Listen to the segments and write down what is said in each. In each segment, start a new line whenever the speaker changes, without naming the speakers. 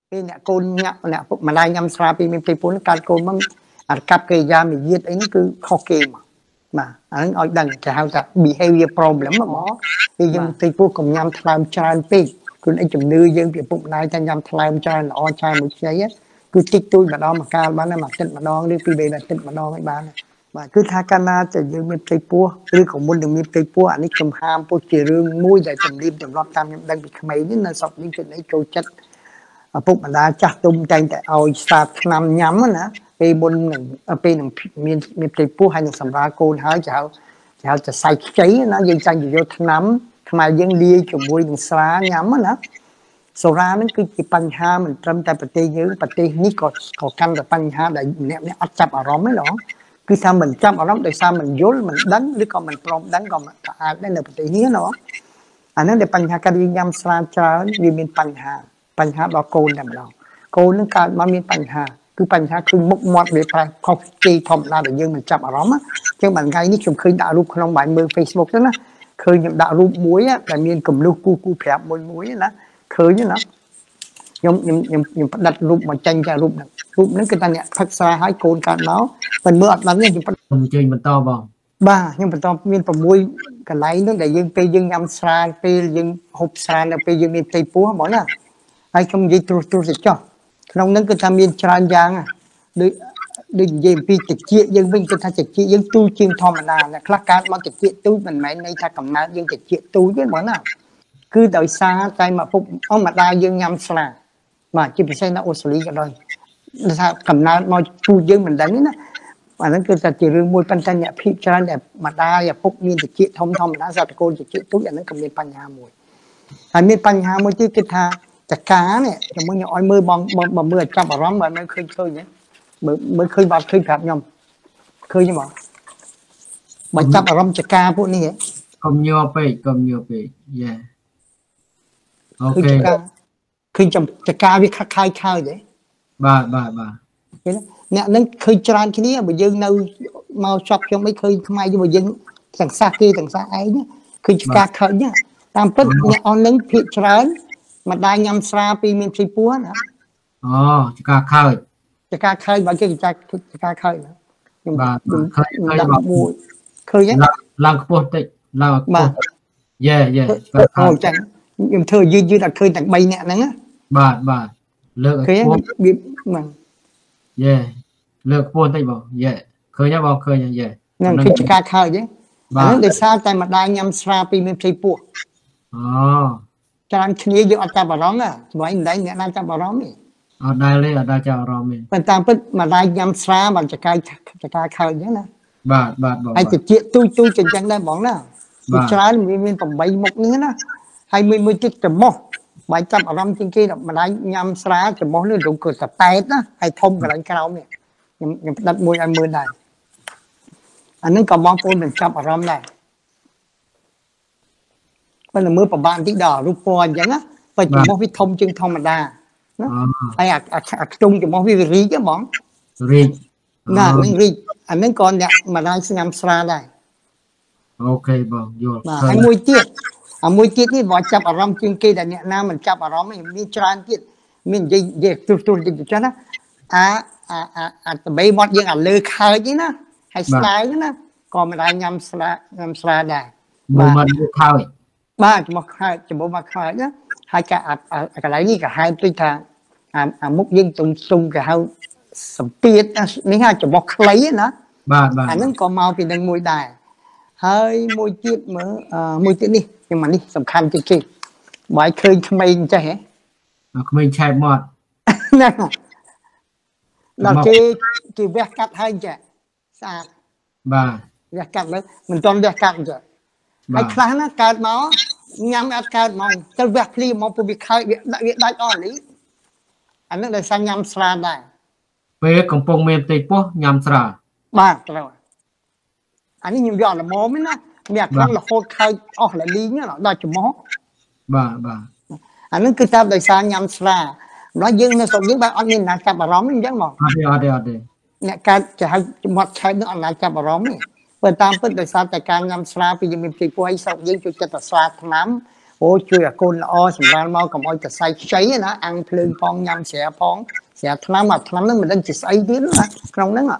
cái nè côn nhạ nè mà lại nhâm sra pi mình phải phun cái côn mang cặp cái da mình giết ấy nó cứ khó kê mà anh ở đằng cái hao ta behavior problem mà bỏ thì dân tây phú cùng nhâm tham tràn pi cứ anh chụp nư dân cái bụng này ta nhâm tham tràn ở tràn một giấy á cứ tích tôi mà đo mà cao bán này mà tích mà đo đi pi đây là tích mà đo mấy bán này mà cứ tha canaจะยังมีใจปัวหรือของมันยังมีใจปัวอันนี้จำหามพวกเจริญมุ้ยใจจำรีบจำรอบตามยังดังไปขมายนี่นะสอบนี่จุดไหนโจจัดพวกมันได้จัดตุ้มใจแต่เอาสาดนำย้ำนะไปบนหนึ่งไปหนึ่งมีใจปัวให้หนึ่งสำราญโกนหายจะใส่ใจนะยังใจอยู่โยธน้ำขมายยังเลี้ยจมุ้ยหนึ่งสาย้ำนะโซรานั่นคือจีปัญหามันจำแต่ปฏิยื้อปฏินี่ก็กันแต่ปัญหาแต่เนี่ยอัดจับอารมณ์ไม่หรอคือsao mình chăm ở đó tại sao mình dối mình đánhหรือcòn mình prom đánh còn đây là tự nhiên nóอันนั้นเดี๋ยวปัญหาการยิงยำสลาจานี่มีปัญหาเราโกนดำเราโกนนั่นการมามีปัญหาคือปัญหาคือมุกมอดเดี๋ยวไปคอฟฟี่ทอมลาเดี๋ยวยังมันจับอารมณ์จังมันไงนี่ผมเคยด่ารูปขนมใบมือ Facebook นั่นนะเคยด่ารูปมุ้ยแต่มีกลุ่มลูกกูแผลบมุ้ยนะเคยนี่นะยังดัดรูปมาจังจะรูปนั้นคือตอนเนี้ยพักษาให้โกนการเนาะมันเมื่อนั้นเนี่ยยัง
จริงมันต่อบ่
บ้ายังมันต้องมีประมวยกันไหลนั่นแต่ยังไปยังยำสาไปยังหบสาไปยังมีไตปัวหมดน่ะไอ้คำยี่ตัวสิจ้าน้องนั้นก็ทำมีจานยางอ่ะด้วยยังปีจิตเจี๊ยยังวิ่งก็ทำจิตเจี๊ยยังตู้จิงทอมนานนะคลาการมาจิตเจี๊ยตู้มันไม่ในทางกำนัดยังจิตเจี๊ยตู้เยอะหมดน่ะคือโดยซาใจมาพบเอามาได้ยังยำสาmà chỉ phải xem nó ô xử lý cái rồi sao cầm na mà chu dương mình đánh đó mà nó cứ là chỉ riêng môi pan chân nhẹ phi cho đẹp mà đa và phúc miên thì chị thông đã ra cô thì chị tốt là nó cầm miên pan nhà mùi hay miên pan nhà mùi chứ cái tha chả cá này trong mới nhỏ mưa bong mưa trăm bảo rắm mà mới khơi nhé mới khơi bọt khơi phạt nhom khơi như mà bởi trăm bảo rắm chả cá phụ này
cầm nhiều pe yeah ok
khi chồngจะกล้าวิคักคายข้าวเด้
บ่
เนี่ยนั่นเคยจานที่นี้บ่យើងនៅមកช็อปខ្ញុំមិនឃើញខ្មែរយើងบ่យើងទាំងសាគេទាំងសាឯងឃើញការខើញតាមពិតអ្នកអននឹងភាកច្រើនមកដែរញ៉ាំស្រាពីមានព្រីពោះណា
អូការខើញ
បើគេការខើញខ្ញុំ
ឃើញបាទ
ឃើញ
ឡើងខ្ពស់តិចឡើងខ្ពស់យេ
អូចឹងខ្ញុំធ្វើយឺតតែឃើញទាំង3នាក់ហ្នឹង
បាទលើកឲ្យខ្ពស់
បាទ
យេលើកខ្ពស់តិចបងយេឃើញទេបងឃើញយេ
ហ្នឹងគឺការខើចទេហ្នឹងដោយសារតែម្ដាយញ៉ាំស្រាពីមានព្រីពោះ
អូ
ច្រើនគ្នាយើងអត់ចាប់អារម្មណ៍ណាស្បែកម្ដាយអ្នកណាចាប់អារម្មណ៍ទេ
អត់ដែរទេអត់ដែរចាប់អារម្មណ៍ទេ
ប៉ុន្តែពិតម្ដាយញ៉ាំស្រាបានចកាយខើចហ្នឹងណា
បាទបង
ហើយតិចទូចឹងដែរបងណាច្រើនមាន8មុខនេះណាហើយមួយទៀតចំោះបាយចាប់អារម្មណ៍ជាងគេម្ដាយញ៉ាំស្រាចំោះនេះរងគឺសប៉ែតណាហើយធំកន្លែងក្រោមនេះខ្ញុំផ្ដិតមួយឲ្យមើលដែរអានឹងក៏បងប្អូនមិនចាប់អារម្មណ៍ដែរប៉ុន្តែមើលប្រហែលតិចដល់រូបពណ៌អញ្ចឹងណាបើចំោះវាធំជាងធម្មតាណាហើយអាខ្ទង់ចំោះវារីកហ្មង
រីក
ណានឹងរីកអានឹងក៏អ្នកម្ដាយញ៉ាំស្រាដែរ
អូខេបងយល់
ហើយមួយទៀតនេះបើចាប់អារម្មណ៍ជាងគេដែលអ្នកណាមិនចាប់អារម្មណ៍មានច្រើនទៀតមាននិយាយទូតិចចឹងណាអាតបីមកយើងអាលើខើចណាហើយស្ដាយណាក៏មិនដែរញ៉ាំស្រាដែរ
បាទខើច
បាទមកខើចចំពោះមកខើចណាហើយកន្លែងនេះក៏ហៅពេកថាអាមុខយើងទុំគេហៅសម្ពាធនេះហៅចំពោះខ្លីណា
បាទ
អាហ្នឹងក៏មកពីនឹងមួយដែរហើយមួយទៀតមើលមួយទៀតនេះខ្ញុំមកនេះសំខាន់ជាងគេបើឃើញក្មេងចេះហ៎
ក្មេងឆែបមាត់
ណាដល់គេវះកាត់ហើយចេះស្អាត
បាទ
វះកាត់លើមិនទាន់វះកាត់ចេះហើយខ្លះណាកើតមកញ៉ាំអត់កើតមកទៅវះភ្លីមកពុះវាខើចវាដាច់អស់លីអានឹងដោយសារញ៉ាំស្រាដែរ
ពេលកំពុងមានផ្ទៃពោះញ៉ាំស្រា
បាទត្រូវអានេះខ្ញុំយកល្មមណាមានអាខ្លាំងរហូតខើចអស់លីងដល់ច្មោះ
បាទ
អានឹងគឺតាមដោយសារញ៉ាំស្រាម្ល៉េះយើងនៅស្រុកយើងបើអត់មានណាចាប់អារម្មណ៍អញ្ចឹងមក
អត់ទេ
អ្នកកើតจะហៅមាត់ឆែកនឹងអត់ណាចាប់អារម្មណ៍ទេបើតាមពិតដោយសារតែការញ៉ាំស្រាពីយើងមានព្រីពោះឲ្យស្រុកយើងចូលចិត្តតែស្រាថ្នាំ ô chui à côn o sầm ra mau cầm oi chặt say cháy nó ăn phơi phong nhâm sẽ thắm mà thắm nó mình đang chỉ say tiếng nữa trong đó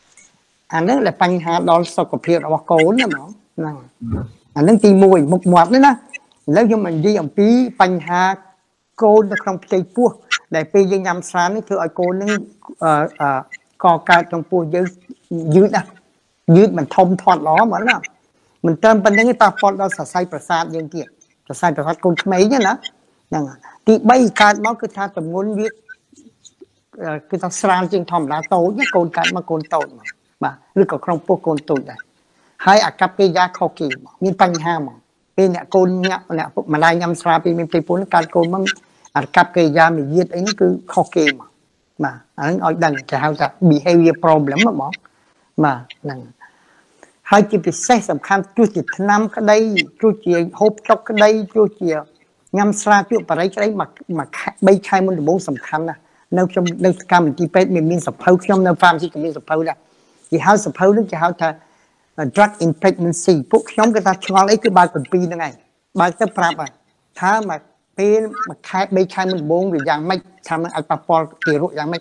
anh đó làបញ្ហាដល់សុខភាពរបស់កូនណាហ្មងហ្នឹងអានឹងទី1មុខមាត់នេះណាឥឡូវខ្ញុំនិយាយអំពីបញ្ហាកូននៅក្នុងផ្ទៃពោះដែលពេលយើងញ៉ាំស្រានេះធ្វើឲ្យកូននឹងកកើតក្នុងពោះយើងយឺតណាយឺតមិនធំធាត់ល្អហ្មងណាមិនត្រឹមប៉ុណ្្នឹងទេប៉ះពាល់ដល់សរសៃប្រសាទយើងទៀតសរសៃប្រសាទកូនក្មេងណាហ្នឹងទី3កើតមកគឺថាទម្ងន់វាគឺថាស្រាលជាងធម្មតាតូចកូនកើតមកកូនតូចមកបាទឬក៏ក្នុងពោះកូនតូចដែរហើយអាកប្បកិរិយាខុសគេមានបញ្ហាមកពេលអ្នកកូនអ្នកពុកម្ដាយញ៉ាំស្រាពេលមានផ្ទៃពោះកើតកូនមកអាកប្បកិរិយាមារយាទអីនេះគឺខុសគេមកបាទអានឹងឲ្យដឹងគេហៅថា behavior problem ហ្មងបាទហ្នឹងហើយជាពិសេសសំខាន់ទោះជាថ្នាំក្តីទោះជាហូបចុកក្តីទោះជាញ៉ាំស្រាជក់បរិយក្តីមួយ3ខែមុនដំបូងសំខាន់ណាស់នៅខ្ញុំនៅកម្មវិធីពេទ្យមានសភៅខ្ញុំនៅ pharmacy ក៏មានសភៅដែរគេហៅសភៅនេះគេហៅថា drug in pregnancy ពួកខ្ញុំគេថាឆ្ងល់អីគឺបើក7ហ្នឹងឯងបើកទៅប្រាប់ថាមកពេលមួយខែ3ខែមុនដំបូងវាយ៉ាងម៉េចថាมันអាចប៉ះពាល់ទារកយ៉ាងម៉េច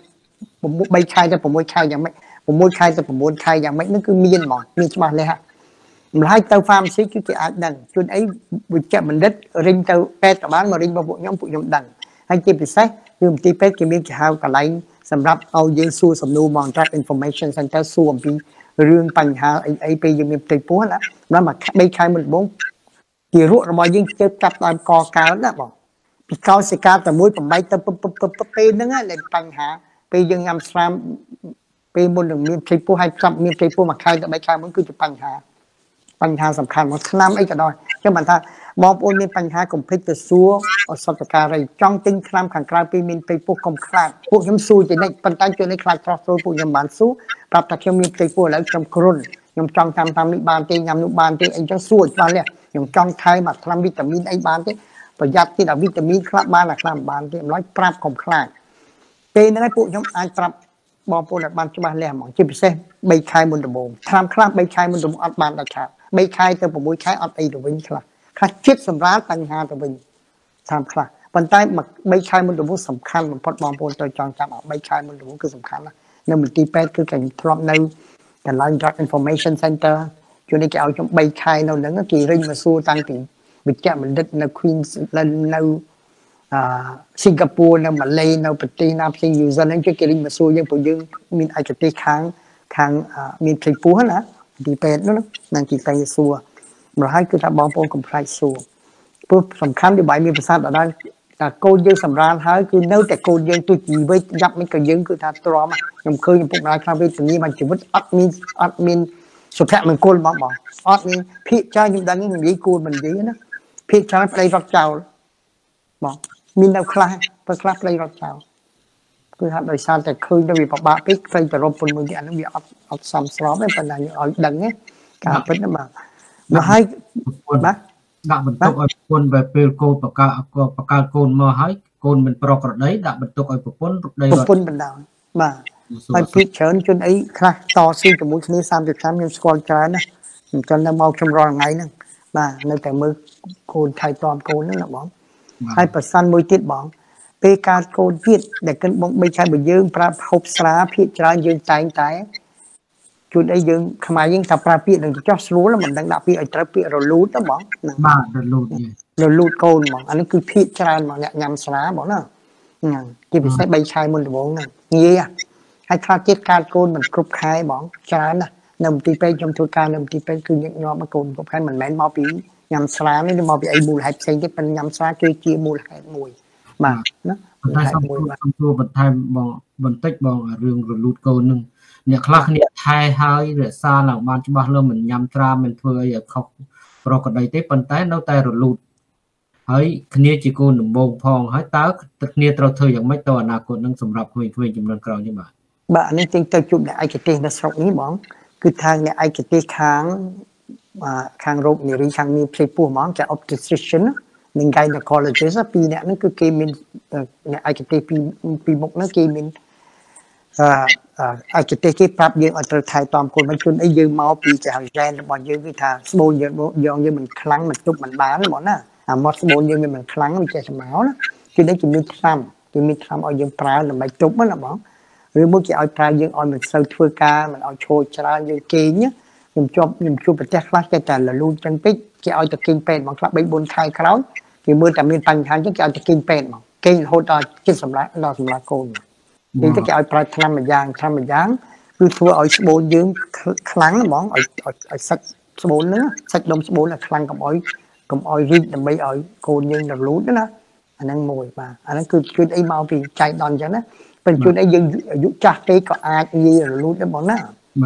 3ខែទៅ6ខែយ៉ាងម៉េច6ខែទៅ9ខែយ៉ាងម៉េចហ្នឹងគឺមានហ្មងមានច្បាស់លាស់ម្ល៉េះទៅ pharmacy គឺគេអាចដឹងជួនអីវិជ្ជបណ្ឌិតរិញទៅពេទ្យក៏បានមករិញរបស់ពួកខ្ញុំដឹងហើយជាពិសេសគឺមន្ទីរពេទ្យគេមានគេហៅកន្លែងសម្រាប់ឲ្យយើងសួរសំណួរមក track information center សួរអំពីរឿងបញ្ហាអីពេលយើងមានផ្ទៃពោះណាដល់មក3ខែមុនដំបូងទារករបស់យើងជើបចាប់ដើមកកើណាបងពីកោសិកាតែមួយ8ទៅពេលហ្នឹងឯងបញ្ហាពេលយើងញ៉ាំស្រាមពេលមុននឹងមានផ្ទៃពោះហើយចាប់មានផ្ទៃពោះមួយខែទៅ3ខែមុនគឺជាបញ្ហាសំខាន់មកឆ្នាំអីក៏ដោយចឹងបានថាបងប្អូនមានបញ្ហាកុំភ្លេចទៅសួរអសតការីចង់ទិញឆ្នាំខាងក្រៅពេលមានផ្ទៃពោះកុំខ្លាចពួកខ្ញុំសួរជានិច្ចប៉ុន្តែជួយនេះខ្លាចត្រោះចូលពួកខ្ញុំបានសួរប្រាប់ថាខ្ញុំមានផ្ទៃពោះឥឡូវខ្ញុំគ្រុនខ្ញុំចង់តាមនេះបានទេញ៉ាំនោះបានទេអីចឹងសួរច្បាស់លាស់ខ្ញុំចង់ថែមអាថ្នាំវីតាមីនអីបានទេប្រយ័ត្នទៀតអាវីតាមីនខ្លះបានអាខ្លះមិនបានទេអំឡុយប្រាប់កុំខ្លាចពេលហ្នឹងឯងពួកខ្ញុំអាចប្រាប់បងប្អូនឲ្យបានច្បាស់លាស់ហ្មងជាពិសេស3ខែមុនដំបូងថ្នាំខ្លះ3ខែមុនដំបូងអត់បានដាច់ខាត3ខែទៅ6ខែអត់អីទៅវិញខ្លះចិត្តសម្រាប់បញ្ហាទៅវិញតាមខ្លះប៉ុន្តែ3ខែមុនដំបូងសំខាន់បំផុតបងប្អូនត្រូវចងចាំ3ខែមុនដំបូងគឺសំខាន់ណាស់នៅមន្ទីរពេទ្យគឺគេធ្លាប់នៅកន្លែង drug information center ជួយនេះគេឲ្យខ្ញុំ3ខែនៅហ្នឹងគេរិញមកសួរតាំងពីវិជ្ជបណ្ឌិតនៅ Queensland នៅសិង្ហបុរីនៅម៉ាឡេនៅប្រទេសណាផ្សេង New Zealand គេរិញមកសួរយើងព្រោះយើងមានឯកទេសខាងមានផ្ទៃពោះណាទីពេទ្យនោះនឹងគេតែសួរម្ល៉េះហើយគឺថាបងប្អូនកុំខ្លាចសួរព្រោះសំខាន់វាបាយមានប្រសាទដល់តែកូនយើងសម្រាលហើយគឺនៅតែកូនយើងទុជីវិតយ៉ាប់មិនក៏យើងគឺថាទ្រាំខ្ញុំឃើញឪពុកម្ដាយខ្លះវេទនាមកជីវិតអត់មានសុភមង្គលបងអត់មានភាកច្រើនខ្ញុំដឹងនិយាយគួរមិននិយាយណាភាកច្រើនប្តីរត់ចោលបងមាននៅខ្លះបើខ្លះប្តីរត់ចោលគឺថាដោយសារតែឃើញទៅវាពិបាកពេកផ្សេងទៅរកពុនមួយទៀតអានោះវាអត់សមស្របទេប៉ុន្តែឲ្យដឹងទេការពិតណាបាទមកហើយបាទ
ដាក់បន្ទុកឲ្យប្រពន្ធពេលកូនបកកូនមកហើយកូនមិនប្រក្រតីដាក់បន្ទុកឲ្យប្រពន្ធ
បណ្ដោយបាទហើយពីច្រើនជនអីខ្លះតស៊ូជាមួយគ្នា30ឆ្នាំខ្ញុំស្គាល់ច្រើនណាខ្ញុំចង់នៅមកខ្ញុំរាល់ថ្ងៃហ្នឹងបាទនៅតែមើលកូនថៃតមកូនហ្នឹងណាបងហើយប្រសានមួយទៀតបងពេលកើតកូនទៀតដែលគិតបង3ខែបើយើងប្រាប់ហូបស្រាភាគច្រើនយើងតែងតែជួនអីយើងខ្មែរយើងថាប្រើពាក្យនឹងចោះស្រួលមិនដឹងដាក់ពាក្យឲ្យត្រូវពាក្យរលូតទៅបង
បាទរលូត
កូនបងអានេះគឺភាគច្រើនមកអ្នកញ៉ាំស្រាបងណាហ្នឹងជាពិសេស3ខែមុនដំបូងហ្នឹងងាយហើយខ្លះទៀតកើតកូនមិនគ្រប់ខែបងច្រើនណាស់នៅមន្ទីរពេទ្យខ្ញុំធ្វើការនៅមន្ទីរពេទ្យគឺញឹកញាប់កូនគ្រប់ខែមិនមែនមកពីញ៉ាំស្រានេះមកពីអីមូលហេតុផ្សេងទៀតប៉ុន្តែញ៉ាំស្រាគឺជាមូលហេតុមួយបាទណា
តែសំទួបន្ថែមបងបន្តិចបងរឿងរលូតកូននឹងអ្នកខ្លះគ្នាថែហើយរក្សាឡើងបានច្បាស់លាស់មិនញ៉ាំត្រាមិនធ្វើអីឲ្យខុសប្រក្រតីទេប៉ុន្តែនៅតែរលូតហើយគ្នាជាកូនដំបងផងហើយតើគ្នាត្រូវធ្វើយ៉ាងម៉េចទៅអនាគតនឹងសម្រាប់ក្មេងៗចំនួនក្រោយនេះ
បាទនេះទៅជួបអ្នកឯកទេសនៅស្រុកនេះបងគឺថាអ្នកឯកទេសខាងរោគនារីខាងមានផ្ទៃពោះហ្មងចា obstetrician និង gynecologist ពីរអ្នកហ្នឹងគឺគេមានអ្នកឯកទេសពីមុខហ្នឹងគេមានឯកទេសគេប្រាប់យើងឲ្យត្រូវថែទាំកូនមិនជន់អីយើងមកពីចាស់ហ្សែនរបស់យើងគឺថាស្បូនយើងមិនខ្លាំងមិនទប់មិនបានហ្មងណា mót bốn dương mình kháng mình chạy sầm máu đó chứ đấy chỉ mình tham ở dương prao là bài trúng đó là bóng rồi mỗi cái ở prao dương ở mình sâu thưa ca mình ở trôi ra dương kê nhá mình cho bật tét lát cái trả là luôn chân pít cái ở từ kinh pen bằng các bệnh bốn khai kháo thì mưa tạm miền Tây hàng chứ cái ở từ kinh pen mà kinh hỗ trợ trên sầm lá đo sầm lá cồn thì cái ở prao tham mà giang cứ thua ở bốn dương kháng là bóng ở sạch bốn nữa sạch đông bốn là kháng cầm oi riêng làm mấy ở cồn nhưng là lún đó anh đang mồi mà anh đang cứ ấy mau vì chạy đòn cho nó bên chỗ đấy dân dụ chặt cái có ai gì rồi lún đó bọn nó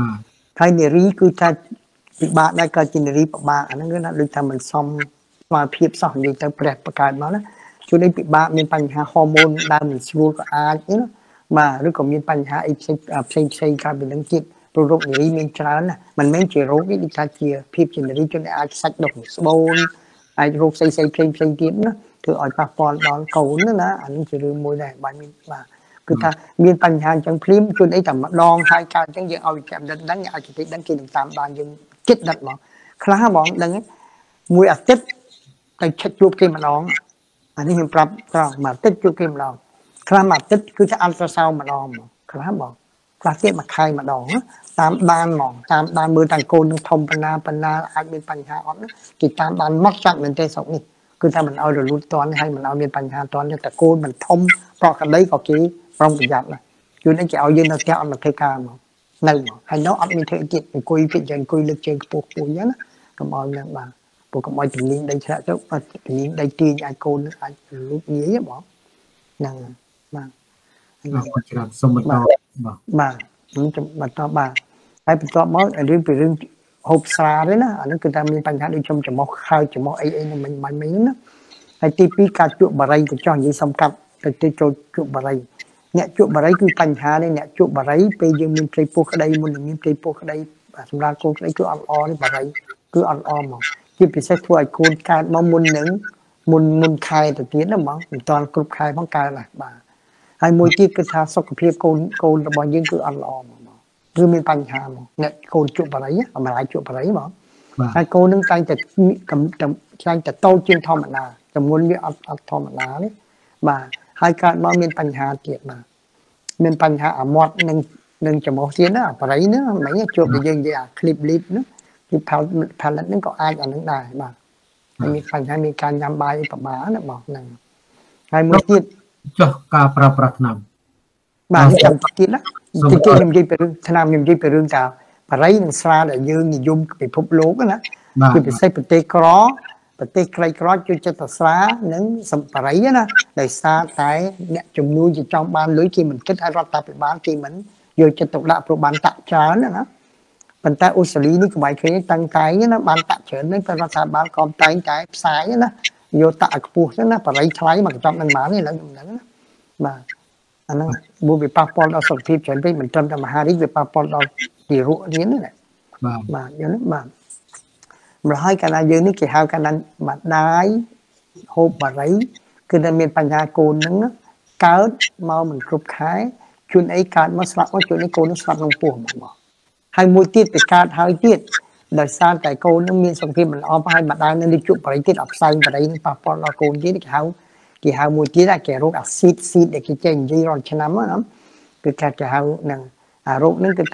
thay nề rí cứ ta bạn đã coi trên nề rí bạn anh đang nói được thằng mình xong mà phiếp xong gì tới bẹtประกาศมาแล้วchỗ đấy bị bạnមានបញ្ហា hormone ដើមមិនស្រួលក៏អាចណាបាទឬក៏មានបញ្ហាអីផ្សេងកើតពីនឹងទៀតព្រោះរោគនារីមានច្រើនណាមិនមែនជារោគនេះដូចថាជាភាពជានារីជនដែលអាចសាច់ដុះស្បូនអាចរោគផ្សេងទៀតណាធ្វើឲ្យប៉ះពាល់ដល់កូនណាអានេះជារឿងមួយដែរបាទមានបាទគឺថាមានបញ្ហាអញ្ចឹងភ្លាមជួយអីតែម្ដងហើយកើតអញ្ចឹងយើងឲ្យចាំដឹងអាចទៅដឹងគេនឹងតាមបានយើងចិត្តដឹងមកខ្លះបងដឹងមួយអាទិត្យតែឆិតជួបគេម្ដងអានេះខ្ញុំប្រាប់ត្រង់មួយអាទិត្យជួបគេម្ដងខ្លះមួយអាទិត្យគឺថាអល់ត្រាសោម្ដងខ្លះបងខ្លះទៀតមួយខែម្ដងតាមបានហ្មងតាមបានមើលតាំងកូននឹងធំបណ្ណាអាចមានបញ្ហាអត់គេតាមបានមកចាក់មែនទេស្រុកនេះគឺថាមិនឲ្យរលូតតន់ហើយមិនឲ្យមានបញ្ហាតន់តែកូនមិនធំប្រកក្តីក៏គេប្រុងប្រយ័ត្នណាជួននេះគេឲ្យយើងនៅផ្ទះអត់មកធ្វើការមកនៅមកហើយនៅអត់មានធ្វើទៀតអង្គុយពីអង្គុយលើកជើងខ្ពស់អញ្ចឹងណាកុំឲ្យនឹងបាទពួកកុំឲ្យជំនាញដីឆ្លាក់ទៅជំនាញដីទាញអាចកូនអាចលូតងាយបងហ្នឹងបាទ
ច្រើនសុំបន្ត
បាទខ្ញុំបន្តបាទហើយបន្តមករឿងពីរឿងហូបស្រាទេណាអានេះគឺថាមានបញ្ហាដូចចំចំោះខើចំោះអីនឹងមិញណាហើយទី2ការជក់បារីក៏ចោះនិយាយសំកាត់ទៅចូលជក់បារីអ្នកជក់បារីគឺបញ្ហានេះអ្នកជក់បារីពេលយើងមានផ្ទៃពោះក្តីមុននឹងមានផ្ទៃពោះក្តីសម្រាប់កូនក្តីគឺអត់ល្អទេបារីគឺអត់ល្អមកជាពិសេសធ្វើឲ្យកូនកើតមកមុនខែទៅទៀតណាហ្មងមិនតាន់គ្រប់ខែផងកើតណាបាទហើយមួយទៀតគឺថាសុខភាពកូនរបស់យើងគឺអត់ល្អមកគឺមានបញ្ហាមកអ្នកកូនជក់បារីម្លាយជក់បារីហ្មងហើយកូននឹងតែងតែតូចជាងធម្មតាចំនួនវាអត់ធម្មតាទេបាទហើយកើតមកមានបញ្ហាទៀតបាទមានបញ្ហាអាមាត់នឹងច្រមុះទៀតណាបារីហ្នឹងមិនជួបតែយើងនិយាយអា clip lip ហ្នឹងគឺផលិតហ្នឹងក៏អាចអានឹងដែរបាទហើយមានបញ្ហាមានការញ៉ាំបាយប្រមាណណាបងហ្នឹងហើយមួយទៀត
ចុះការប្រើប្រាស់ថ្នាំ
បាទចាំទៀតណាខ្ញុំនិយាយពីរឿងថ្នាំខ្ញុំនិយាយពីរឿងថាបារីនិងស្រាដែលយើងនិយមពិភពលោកណាគឺពិសេសប្រទេសក្រីក្រជួយចិត្តស្រានិងសម្បារីណាដោយសារតែអ្នកជំនួយជាចង់បានលុយគេមិនគិតឲ្យរដ្ឋាភិបាលគេមិនយកចិត្តទុកដាក់ព្រោះបានតាក់ច្រើនណាប៉ុន្តែអូស្ត្រាលីនេះក្បែរគ្នាតាំងតែណាបានតាក់ច្រើននឹងរដ្ឋាភិបាលក៏តែងតែផ្សាយណាយកតាក់ឲ្យខ្ពស់ទៅណាបារីថ្លៃមកកញ្ចប់នឹងបាននេះឥឡូវខ្ញុំដឹងណាបាទអាហ្នឹងមួយវាប៉ះពាល់ដល់សុខភាពច្រើនពេកមិនត្រឹមតែមហារីកវាប៉ះពាល់ដល់ទីរក់រៀនណាបាទយល់ទេបាទម្ល៉េះហើយកាលណាយើងនេះគេហៅកាលណាម្ដាយហូបបារីគឺតែមានបញ្ហាកូនហ្នឹងកើតមកមិនគ្រប់ខែជួនអីកើតមកស្លាប់មកជួនអីកូននឹងស្លាប់ក្នុងពោះមកហើយមួយទៀតទៅកើតហើយទៀតដោយសារតែកូននឹងមានសុខភាពមិនល្អហើយម្ដាយនឹងជក់បារីទៀតអត់ផ្សាយបារីនឹងប៉ះពាល់ដល់កូនទៀតគេហៅមួយទៀតគេរោគអាស៊ីតដែលគេចេះនិយាយរាល់ឆ្នាំណាគឺគេហៅនឹងអារោគហ្នឹងគឺថា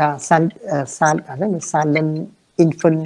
silent infant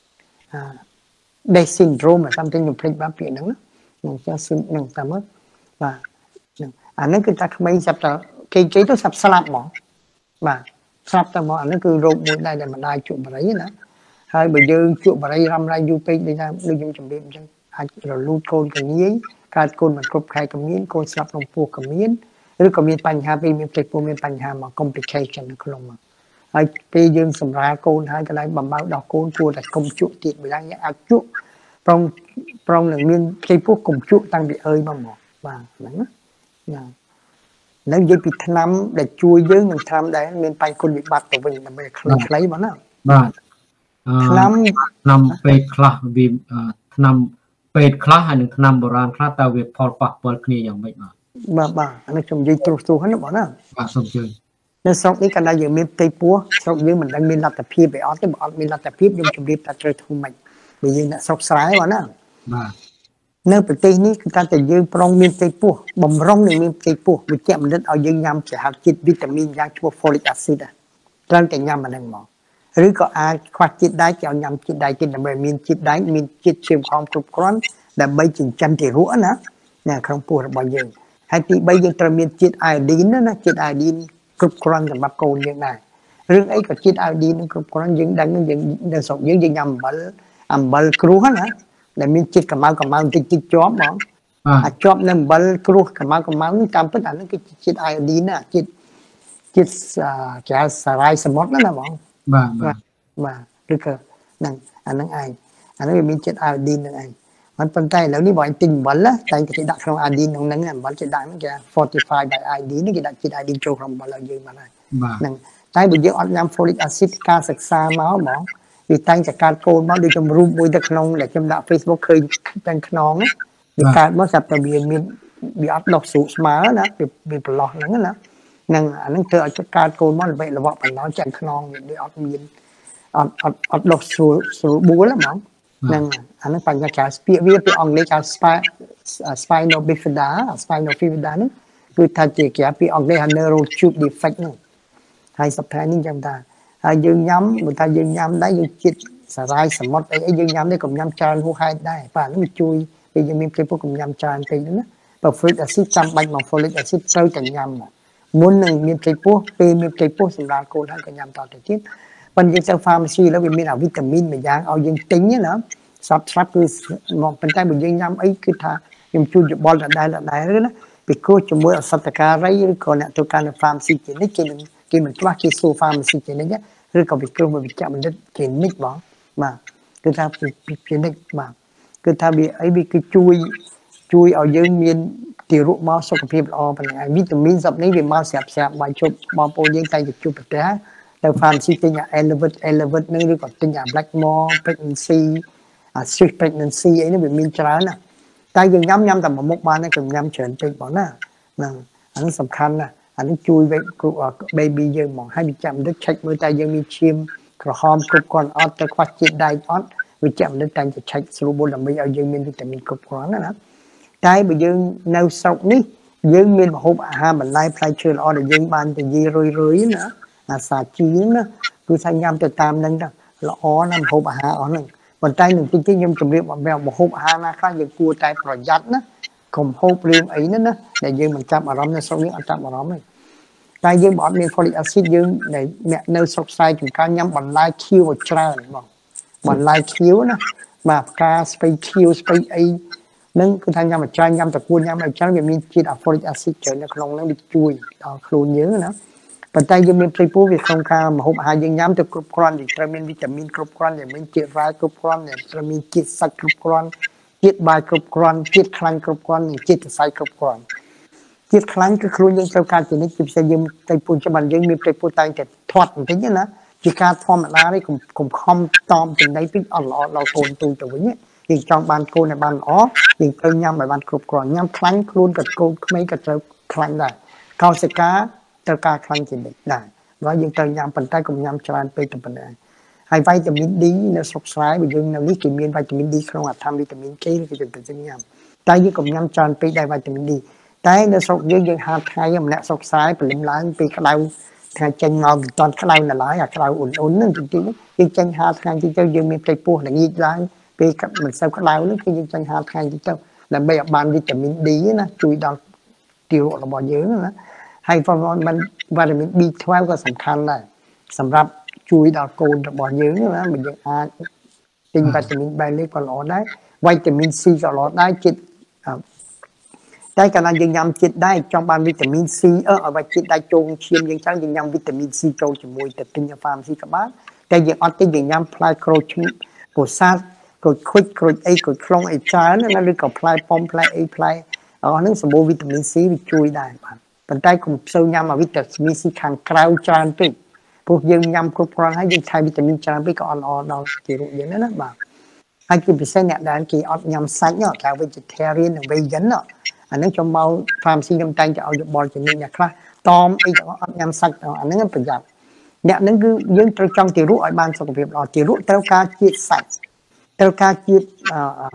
death syndrome តែខ្ញុំភ្លេចបានពាក្យហ្នឹងណាខ្ញុំចេះនឹងតាមមើលបាទអាហ្នឹងគឺថាក្មេងស្រាប់តែគេនិយាយទៅស្រាប់ស្លាប់ហ្មងបាទស្លាប់តែមកអាហ្នឹងគឺរោគមួយដែរដែលម្ដាយជក់បារីណាហើយបើយើងជក់បារីរំរាយយូរពេកដូចខ្ញុំជម្រាបអញ្ចឹងអាចរលូតកូនក៏ងាយកើតកូនមិនគ្រប់ខែក៏មានកូនស្លាប់ក្នុងពោះក៏មានឬក៏មានបញ្ហាពេលមានផ្ទៃពោះមានបញ្ហាមក complication នៅក្នុងមកហើយពេលយើងសម្រាលកូនហើយកន្លែងបំបៅដល់កូនគួរតែកុំជក់ទៀតម្យ៉ាងអាចជក់ប្រងនឹងមានផ្ទៃពោះកុំជក់តាំងពីអើយមកបាទហ្នឹងណានឹងនិយាយពីថ្នាំដែលជួយយើងនឹងថ្នាំដែលមានបញ្ហាគុណវិបត្តិទៅវិញដើម្បីខ្លីៗបងណា
បាទថ្នាំពេទ្យខ្លះវាថ្នាំពេទ្យខ្លះហើយនឹងថ្នាំបុរាណខ្លះតើវាផលប៉ះពាល់គ្នាយ៉ាងម៉េច
បាទអានេះខ្ញុំនិយាយទ្រុសហ្នឹងបងណា
បាទសូមជឿ
នៅស្រុកនេះកាលណាយើងមានផ្ទៃពោះស្រុកយើងមិនដឹងមានលទ្ធភាពទេអត់មានលទ្ធភាពយើងជម្រាបថាត្រូវធ្វើម៉េចបើយើងអ្នកស្រុកស្រែបងណា
បាទ
nơiประเทศนี้คือการแต่ยืมปรองมีใจปูบ่มร้องในมีใจปูวิจัยมันเอายืมยำจะหาจิตวิตามินยาชั่วโฟลิกแอซิดตอนแต่ยำมันนั่งมองหรือก็อาควาจิตได้จะเอายำจิตได้จิตแบบมีจิตได้มีจิตเชื่อมความกรุบกรอนแต่ใบจิตจันที่รู้นะเนี่ยคำพูดบ่ยืมให้ที่ใบยังตระมีจิตไอดีนนะจิตไอดีนกรุบกรอนกับมาโกนยังไงเรื่องไอ้กับจิตไอดีนกรุบกรอนยังดังยังดังสองยังยำบัลครูนะแต่มีจิตกับมาจิตจ๊อบมองจ๊อบนั่นบัลครูกับมาจำเป็นอันนั้นคือจิตไอดีนนะจิตแกสลายสมองนั่นนะมองมาหรือก็นั่นอันนั้นไออันนั้นมีจิตไอดีนนั่นไอมันเป็นใจแล้วนี่บอกจริงบัลละใจก็จะดักของไอดีนตรงนั้นน่ะบัลจะดักนั่นแก fortify by ไอดีนี่ก็ดักจิตไอดีโจของบัลเรายืมมาได้นั่นใจบุญเยอะอ่อนยำโฟลิกแอซิดการศึกษาเมาส์มองvì tayจากการโกนมาดูจมรูปมวยตะขนงแหละจำได้ Facebook เคยเป็นขนองนะมีการมาสับตะเบียนมีอัพดอกสูสมานะมีปลอกนั่นนะนั่งอันนั้นเธอจากการโกนมาไประวังปัญหาจากขนองมีอัพมีอัพดอกสูบัวแล้วมั้งนั่งอันนั้นปัญญาการสเปียร์ไปอังกฤษการสไปโนบิฟิดานี่คือถ้าเกี่ยวกับอังกฤษเนอโรชูบดีเฟกต์นั่นให้สับแพนี่จำได้dương nhắm người ta dương nhắm đấy dương chít xả rai xả mót ấy dương nhắm đấy cùng nhắm tràn hú hai đây và nó bị chui bây giờ mình kêu cùng nhắm tràn thì nó và folic acid trăm bánh bằng folic acid sâu chẳng nhắm mà muốn nâng mình kêu po mình kêu po xả ra cô đang có nhắm tao để chết bên dưới sau pharmacyแล้วมีnào vitamin mà dạngเอาdương tính nhá nó sắpคือมองเป็นใจเป็นdương nhắm ấyคือถ้ายังchuiจะบอลได้เลยนะไปโคจมวยเอาสัตว์การไรหรือก่อนเนี่ยตัวการฟาร์มซีเจนี่กินเหมือนว่ากินโซฟามันสิเจนเนี่ยหรือก็ไปกลุ่มไปจับมันจะกินนิดบ้างมาคือถ้ากินนิดมาคือถ้าbịไอ้bịคือช่วยเอาเยอะมีนตีรุมาสุขภาพอ่อนเป็นไงวิตามินสับนี้เป็นมาแสบใบชุบมาโปรยังใจจะชุบแต่แล้วฟาร์มซีเป็นอย่างelevateนึงหรือก็เป็นอย่าง blackmore pregnancy sweet pregnancy ไอ้นี่เป็นมีนจรานะแต่ยังย้ำแต่มามุกมาเนี่ยคือย้ำเฉินเป็นบอกนะนั่นอันนั้นสำคัญนะอันนี้ช่วยไปเบบี้ยังมองให้วิจารณ์ได้เช็คมือใจยังมีชิมกระหอมกรุบกรอนออดแต่ควักจิตได้ออดวิจารณ์ได้ใจจะเช็คสรุปบนเราไม่เอายังมีวิตามินกรุบกรอนนะใจไปยังแนวสกนี้ยังมีหอบอาหารแบบไล่พลายเชื้อออดยังบานแต่ยีรวยๆนะสาจีนะคือสัญญาณจะตามนั่นนะละอ้อนั่นหอบอาหารอ๋อหนึ่งวันใจหนึ่งจริงๆยังจำเรียกว่าแมวหอบอาหารนะข้างยังกลัวใจประหยัดนะข่มหอบเรื่องไอ้นั่นนะแต่ยังมันจับอารมณ์ในสองนี้จับอารมณ์เลยแต่ยังบอกมีโฟลิกแอซิดยังในเนื้อสกไซถึงการย้ำบอลไลคิวจราบอกบอลไลคิวนะแบบการสไปคิวสไปไอนั่นคือทางย้ำแบบจานย้ำตะกูลย้ำแบบจานแบบมีจิตอะโฟลิกแอซิดเจอในขนมนั่นดิจุยต่อครูเยอะนะปัจจัยยังมีพลีปูวิโครงการมาหบอาหารยังย้ำตะกรุบกรอนอย่างมีวิตามินกรุบกรอนอย่างมีจิตร้ายกรุบกรอนอย่างมีจิตสักกรุบกรอนจิตบายกรุบกรอนจิตคลังกรุบกรอนอย่างจิตใสกรุบกรอนจิตครั้งคือครูยังเจ้าการจิตนี้จิตจะยืมใจปูนจะบันยังมีใจปูนตายแต่ทอดอย่างนี้นะจิตการฟอร์มอะไรผมคอมตอมถึงได้พิอ่อนเราโกนตัวตัวนี้ยิงจองบานโกนในบานอ๋อยิงเติมยำในบานกรุบกรอนยำครั้งครูนกับโกนไม่กับเจ้าครั้งได้เข้าสกาเจ้าการครั้งจิตได้ว่ายิงเติมยำปันใต้กับยำจานไปตัวปันได้ให้วิตามินดีในสกสายไปยังในนี้กินมีวิตามินดีขนาดทำวิตามินเคก็จะเป็นยำแต่ยิ่งกับยำจานไปได้วิตามินดีแต่ในสกยังหาไทยมันแหละสกสายเป็นลิ้มล้างไปกระดาไทยจังงอตอนกระดาหน่ะหลายกระดาอุ่นนั่นจริงๆยังจังหาไทยที่เจ้ายังมีใจปูอย่างนี้ล้างไปกับมันเซลล์กระดานั่นคือยังจังหาไทยที่เจ้าแล้วแบบบานวิตามินดีนะช่วยดอกติวออกมาเยอะนะให้ฟอร์มมันวิตามิน B12 ก็สำคัญเลยสำหรับช่วยดอกโกนออกมาเยอะนะมันยังติงวิตามิน B เล็กก็หล่อได้วิตามิน C ก็หล่อได้จิตได้การยังยำจิตได้จองบานวิตามินซีเอาไว้จิตได้จงเชียมยังช่างยังยำวิตามินซีโจจมูกแต่เป็นยาฟาร์มซีกับบ้านแต่ยังออติยังยำพลายโครชโกซาดโกควิดโกไอโกคลองไอจานนั่นหรือกับพลายปอมพลายไอพลายนั่นสมบูรณ์วิตามินซีช่วยได้บ้างแต่ได้กลุ่มเซลล์ยำมาวิตามินซีขังกราวจานไปพวกยังยำกรุบกรอนให้ยังใช้วิตามินจานไปก็อ่อนๆเราจีรุอย่างนั้นนะบ้างให้กินไปเส้นเนี่ยด้านกี่ออดยำซักเนี่ยแกวิจิเทเรียนไปยันเนาะอันนั้นจะเมาฟาร์มซีน้ำตาลจะเอาบอลจะนี่นะครับตอมไอ้จะเอายำสักอันนั้นเป็นอย่างเนี่ยนั่นคือยังตระจงตีรู้ไอ้บ้านสุขภาพเราตีรู้เต้าการจีดใส่เต้าการจีด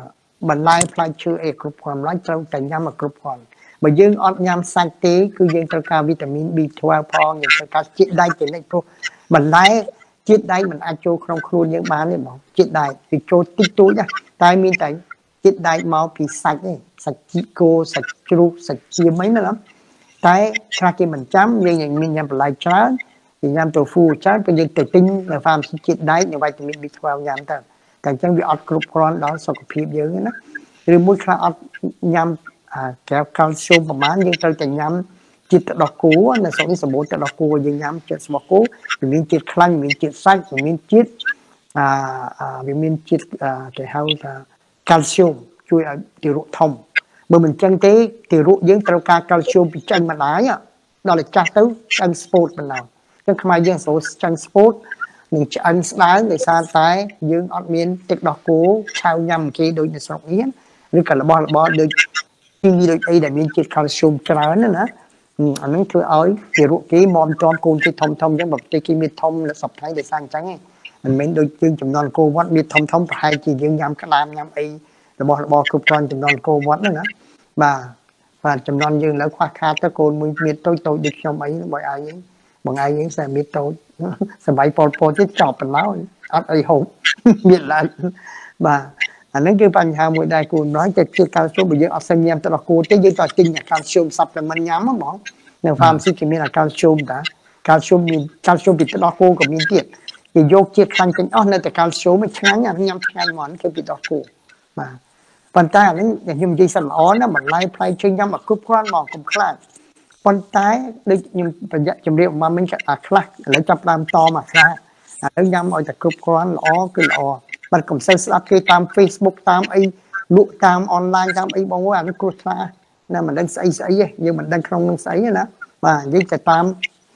បន្លែផ្លែឈើអីគ្រប់គ្រាន់ឡើយត្រូវតែញ៉ាំឲ្យគ្រប់គ្រាន់បើយើងអត់ញ៉ាំសាច់ទេគឺយើងត្រូវការវីតាមីន B12 ផងយើងត្រូវការជាតិដែកជានិច្ចព្រោះបន្លែជាតិដែកមិនអាចចូលក្នុងខ្លួនយើងបានទេបងជាតិដែកវាចូលតិចតួចតែមានតែជាតិដែកមកពីសាច់ទេសាច់ជីគោសាច់ជ្រូកសាច់ជៀមអីណាតែខ្លះគេមិនចាំយើងមានញ៉ាំបន្លែច្រើនញ៉ាំ tofu ច្រើនពេលយើងទៅទិញនៅ pharmacy ជាតិដែកនៅវីតាមីន B12 ញ៉ាំទៅតែអញ្ចឹងវាអត់គ្រប់គ្រាន់ដល់សុខភាពយើងណាឬមួយខ្លះអត់ញ៉ាំកែវកាល់ស្យូមប្រមាណយើងត្រូវតែញ៉ាំជាតិទឹកដោះគោនៅស្រុកនេះសម្បូរទឹកដោះគោយើងញ៉ាំជាតិស្បោះគោវាមានជាតិខ្លាញ់មានជាតិសាច់វាមានជាតិវាមានជាតិគេហៅថាកាល់ស្យូមជួយឲ្យទារកធំបើមិនចឹងទេទារកយើងត្រូវការកាល់ស្យូមពីចាញ់ម្ដាយដល់តែចាស់ទៅឆ្អឹងស្ពោតបណ្ដោយចឹងខ្មែរយើងស្រួលឆ្អឹងស្ពោតនឹងឆ្អឹងស្ដើងដោយសារតែយើងអត់មានទឹកដោះគោឆៅញ៉ាំគេដូចនៅស្រុកនេះឬក៏របស់របរដូចទីដូចអីដែលមានជាតិកាល់ស្យូមច្រើនណាអានឹងធ្វើឲ្យទារកគេមមតំកូនគេធំធំចឹងបើប្រទេសគេមានធំនៅសប្តាហ៍ដោយសារអញ្ចឹងមិនមែនដូចយើងចំនួនកូវត្តមានធំប្រហែលជាយើងញ៉ាំក្តាមញ៉ាំអីរបស់របរគ្រប់គ្រាន់ចំនួនកូវត្តហ្នឹងណាបាទចំនួនយើងនៅខ្វះខាតទៅកូនមួយមានតូចដូចខ្ញុំអីបងឯងយើងតែមានតូចសម័យប៉ុលពតទៀតចប់បណ្ដោយអត់អីហូបមានឡើងបាទអាហ្នឹងគឺបញ្ហាមួយដែរគូនnóiតែជាតិកាល់ស្យូមបើយើងអត់ស្ញ៉ាំទឹកដោះគោទេយើងទៅទិញកាល់ស្យូមសាប់តែមិនញ៉ាំហ្មងនៅ pharmacy គេមានកាល់ស្យូមតាកាល់ស្យូមមានកាល់ស្យូមពីទឹកដោះគោក៏មានទៀតគេយកជាតិខ្លាញ់ចេញអស់នៅតែកាល់ស្យូមឆ្ងាញ់ញ៉ាំឆ្ងាញ់ហ្មងគឺពីដោះគោបាទប៉ុន្តែអានេះខ្ញុំនិយាយសិនល្អណាបន្លែផ្លែឈើញ៉ាំឲ្យគ្រប់គ្រាន់ហ្មងកុំខ្លាចប៉ុន្តែដូចខ្ញុំប្រយ័ត្នជម្រាបមកមិញខ្លះឥឡូវចាប់ដើមតមកខ្លះឥឡូវញ៉ាំឲ្យតែគ្រប់គ្រាន់ល្អគឺល្អបាត់កុំសូវស្ដាប់គេតាម Facebook តាមអីលក់តាមអនឡាញតាមអីបងអើយអានេះគ្រោះថ្នាក់ណាមិនដឹងស្អីទេយើងមិនដឹងក្នុងនឹងស្អីណាបាទនិយាយតែតាម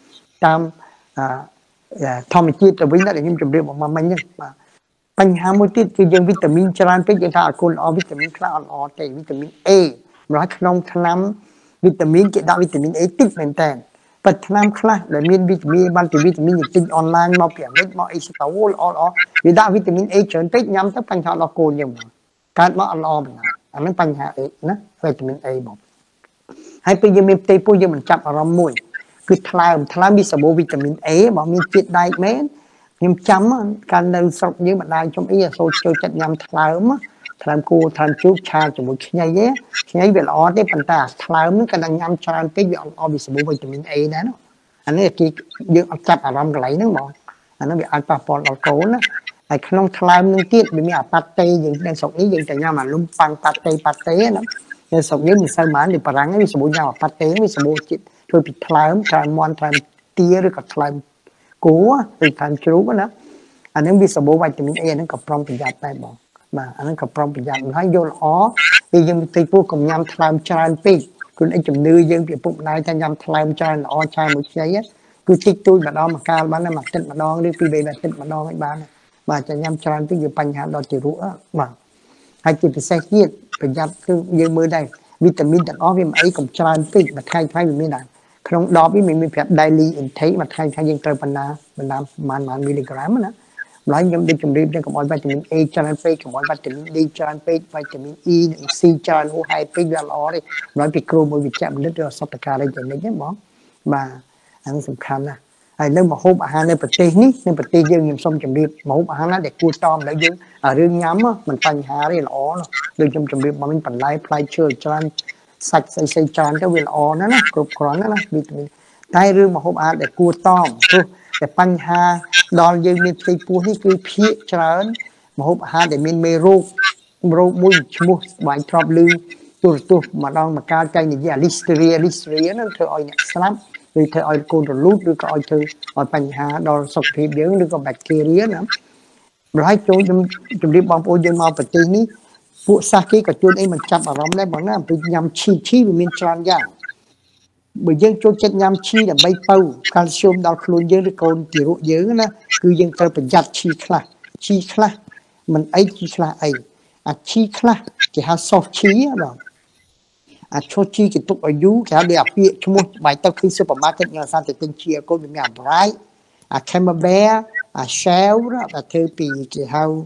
ធម្មជាតិទៅវិញដែលខ្ញុំជម្រាបមកមិញហ្នឹងបាទបញ្ហាមួយទៀតគឺយើងវីតាមីនច្រើនពេកយើងថាអត់គុណល្អវីតាមីនខ្លះអត់ល្អទេវីតាមីន A ម្ល៉េះក្នុងថ្នាំវីតាមីនគេដាក់វីតាមីន A តិចមែនតើប៉ុន្តែថ្នាំខ្លះដែលមានវីតាមីនបានពីវីតាមីនយើងទិញអនឡាញមកពីអាមេរិកមកអីស្ទើរល្អវាដាក់វីតាមីន A ច្រើនពេកញ៉ាំទៅបញ្ហាដល់កូនយើងកើតមកអត់ល្អប៉ុណ្ណាអាហ្នឹងបញ្ហា A ណាវីតាមីន A មកហើយពេលយើងមានផ្ទៃពោះយើងមិនចាប់អារម្មណ៍មួយគឺថ្លើមមានសម្បូរវីតាមីន A មកមានជាតិដែកមែនខ្ញុំចាំកាលនៅស្រុកយើងម្ដាយខ្ញុំអីសូវចូលចិត្តញ៉ាំថ្លើមគូថ្លើមជូកឆាជាមួយខ្ញីវាល្អទេប៉ុន្តែថ្លើមហ្នឹងក៏ញ៉ាំច្រើនពេកវាអត់ល្អវាសម្បូរវីតាមីន A ដែរណាអានេះគេយើងអត់ចាប់អារម្មណ៍កន្លែងហ្នឹងហ្មងអាហ្នឹងវាអាចប៉ះពាល់ដល់កូនណាហើយក្នុងថ្លើមនឹងទៀតវាមានអាប៉ាតេយើងនៅស្រុកនេះយើងតែញ៉ាំអាលំប៉ាំងប៉ាតេណានៅស្រុកយើងមិនសូវបានពីបារាំងវាសម្បូរញ៉ាំអាប៉ាតេវាសម្បូរជាតិធ្វើពីថ្លើមច្រើនមន់ច្រើនទាឬក៏ថ្លើមគោឬថ្លើមជ្រូកណាអាហ្នឹងវាសម្បូរវីតាមីន A ហ្នឹងក៏ប្រុងប្រយ័ត្នដែរបងបាទអាហ្នឹងក៏ប្រុងប្រយ័ត្នហើយយល់ល្អពេលយើងទៅពោះកុំញ៉ាំថ្លើមច្រើនពេកខ្លួនឯងជំនឿយើងពីពុកម្ដាយថាញ៉ាំថ្លើមច្រើនល្អឆាមួយខ្ចីគឺតិចតួចម្ដងមួយកាលបានមួយអាទិត្យម្ដងឬពីរបីអាទិត្យម្ដងឲ្យបានបាទតែញ៉ាំច្រើនពេកវាបញ្ហាដល់ទារកបាទហើយជាពិសេសទៀតប្រយ័ត្នគឺយើងមើលដែរវីតាមីនទាំងអស់វាមិនអីកុំច្រើនពេកមួយថ្ងៃវាមានដែរក្នុង10វាមានប្រាប់ daily intake មួយថ្ងៃយើងត្រូវប៉ុណ្ណាប្រហែលមីលីក្រាមណាម្ល៉េះខ្ញុំដូចជម្រាបទៅកុំឲ្យវីតាមីន A ច្រើនពេកកុំឲ្យវីតាមីន D ច្រើនពេកវីតាមីន E និង C ច្រើនហួសហេតុពេកវាល្អទេម្ល៉េះពីគ្រូមួយវិជ្ជបណ្ឌិតឬសតការីយ៉ាងនេះបងបាទអានេះសំខាន់ណាស់ហើយនៅម្ហូបអាហារនៅប្រទេសនេះនៅប្រទេសយើងខ្ញុំសូមជម្រាបម្ហូបអាហារណាដែលគួរតមដល់យើងរឿងញ៉ាំមិនបញ្ហាទេល្អដូចខ្ញុំជម្រាបមកវិញបន្លែផ្លែឈើច្រើនសាច់ស្អីច្រើនទៅវាល្អណាស់គ្រប់គ្រាន់ណាវីតាមីនតែរឿងម្ហូបអាហារដែលគួរតមព្រោះតែបញ្ហាដល់យើងមានផ្ទៃពោះនេះគឺភាគច្រើនម្ហូបអាហារដែលមានមេរោគមួយឈ្មោះស្បែកធ្លាប់ឮទូរទស្សន៍ម្ដងម្កាលចែកនិយាយលីស្តេរីហ្នឹងធ្វើឲ្យអ្នកស្លាប់ឬធ្វើឲ្យកូនរលូតឬក៏ឲ្យធ្វើឲ្យបញ្ហាដល់សុខភាពយើងឬក៏បាក់តេរីណាម្ល៉េះចូលខ្ញុំជម្រាបបងប្អូនយើងមកប្រទេសនេះពួកសាសគេក៏ជួនអីមិនចាប់អារម្មណ៍ដែរបងណាពីញ៉ាំឈីវាមានច្រើនយ៉ាងបើយើងចូលចិត្តញ៉ាំឈីដើម្បីបើកាល់ស្យូមដល់ខ្លួនយើងឬកូនទារកយើងណាគឺយើងត្រូវប្រយ័ត្នឈីខ្លះមិនអីឈីខ្លះអីអាឈីខ្លះគេហៅសោះឈីបងអាឈូឈីគេទុកឲ្យយូរគេហៅដូចអាពាកឈ្មោះបាយទៅឃើញ supermarket ញ៉ាំសាទៅទិញឈីឲ្យកូនវាមានអា bright អា camembert អា shell អាធ្វើពីគេហៅ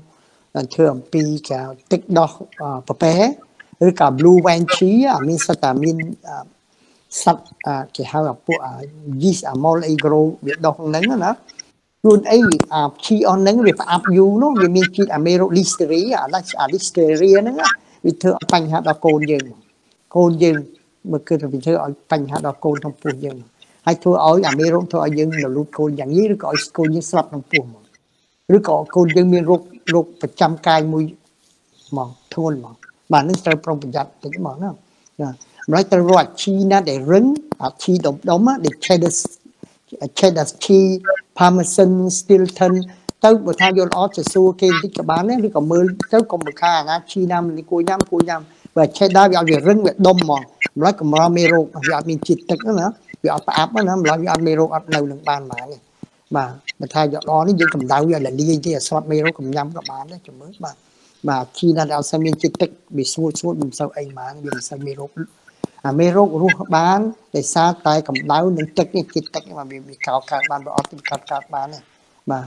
thường pi cả tích đo bé rồi cả blue wine trí mình sẽ ta mình sắt cái hai là bộ yeast mol agro việc đo không nắng đó luôn ấy chi on nắng việc áp u nó vì mình chi amero listeria là listeria nữa vì thưa bánh hạt đo cồn dừng mà cứ là vì thưa bánh hạt đo cồn trong buồn dừng hay thưa ở amero thưa dừng là luôn cồn dạng như có cồn như sập trong buồnหรือก็คนยังมีโรคประจำกายมวยหมองทวนหมองบ้านนึงเติมปรงประหยัดถึงหมองนั่นแล้วตลอดชีนะเดี๋ยวรึงชีดมเดี๋ยวเชดชีพาร์เมสันสติลตันเต้าบุทายนออจะสู้เกณฑ์ที่กับบ้านนี่หรือก็มือเต้าก็มือข้านะชีน้ำนี่กูย้ำว่าเชดได้เอาเดี๋ยวรึงเดี๋ยวดมหมองแล้วก็มาไม่โรคอยากมีจิตตึกนั่นนะอยากอาบนั่นนะแล้วอยากไม่โรคอับในหนึ่งบ้านหมาเนี่ยmà thay do đó nó cầm đau là đi thì slot mê nó cầm nhắm các bạn đấy chừng mới mà khi nào đào sang miền chích tích bị suốt mình sao anh mà bị sang mê rốt ruột bán để xa tay cầm đau những tích cái chích tích mà bị cào cào bàn bỏ tìm cào bán này mà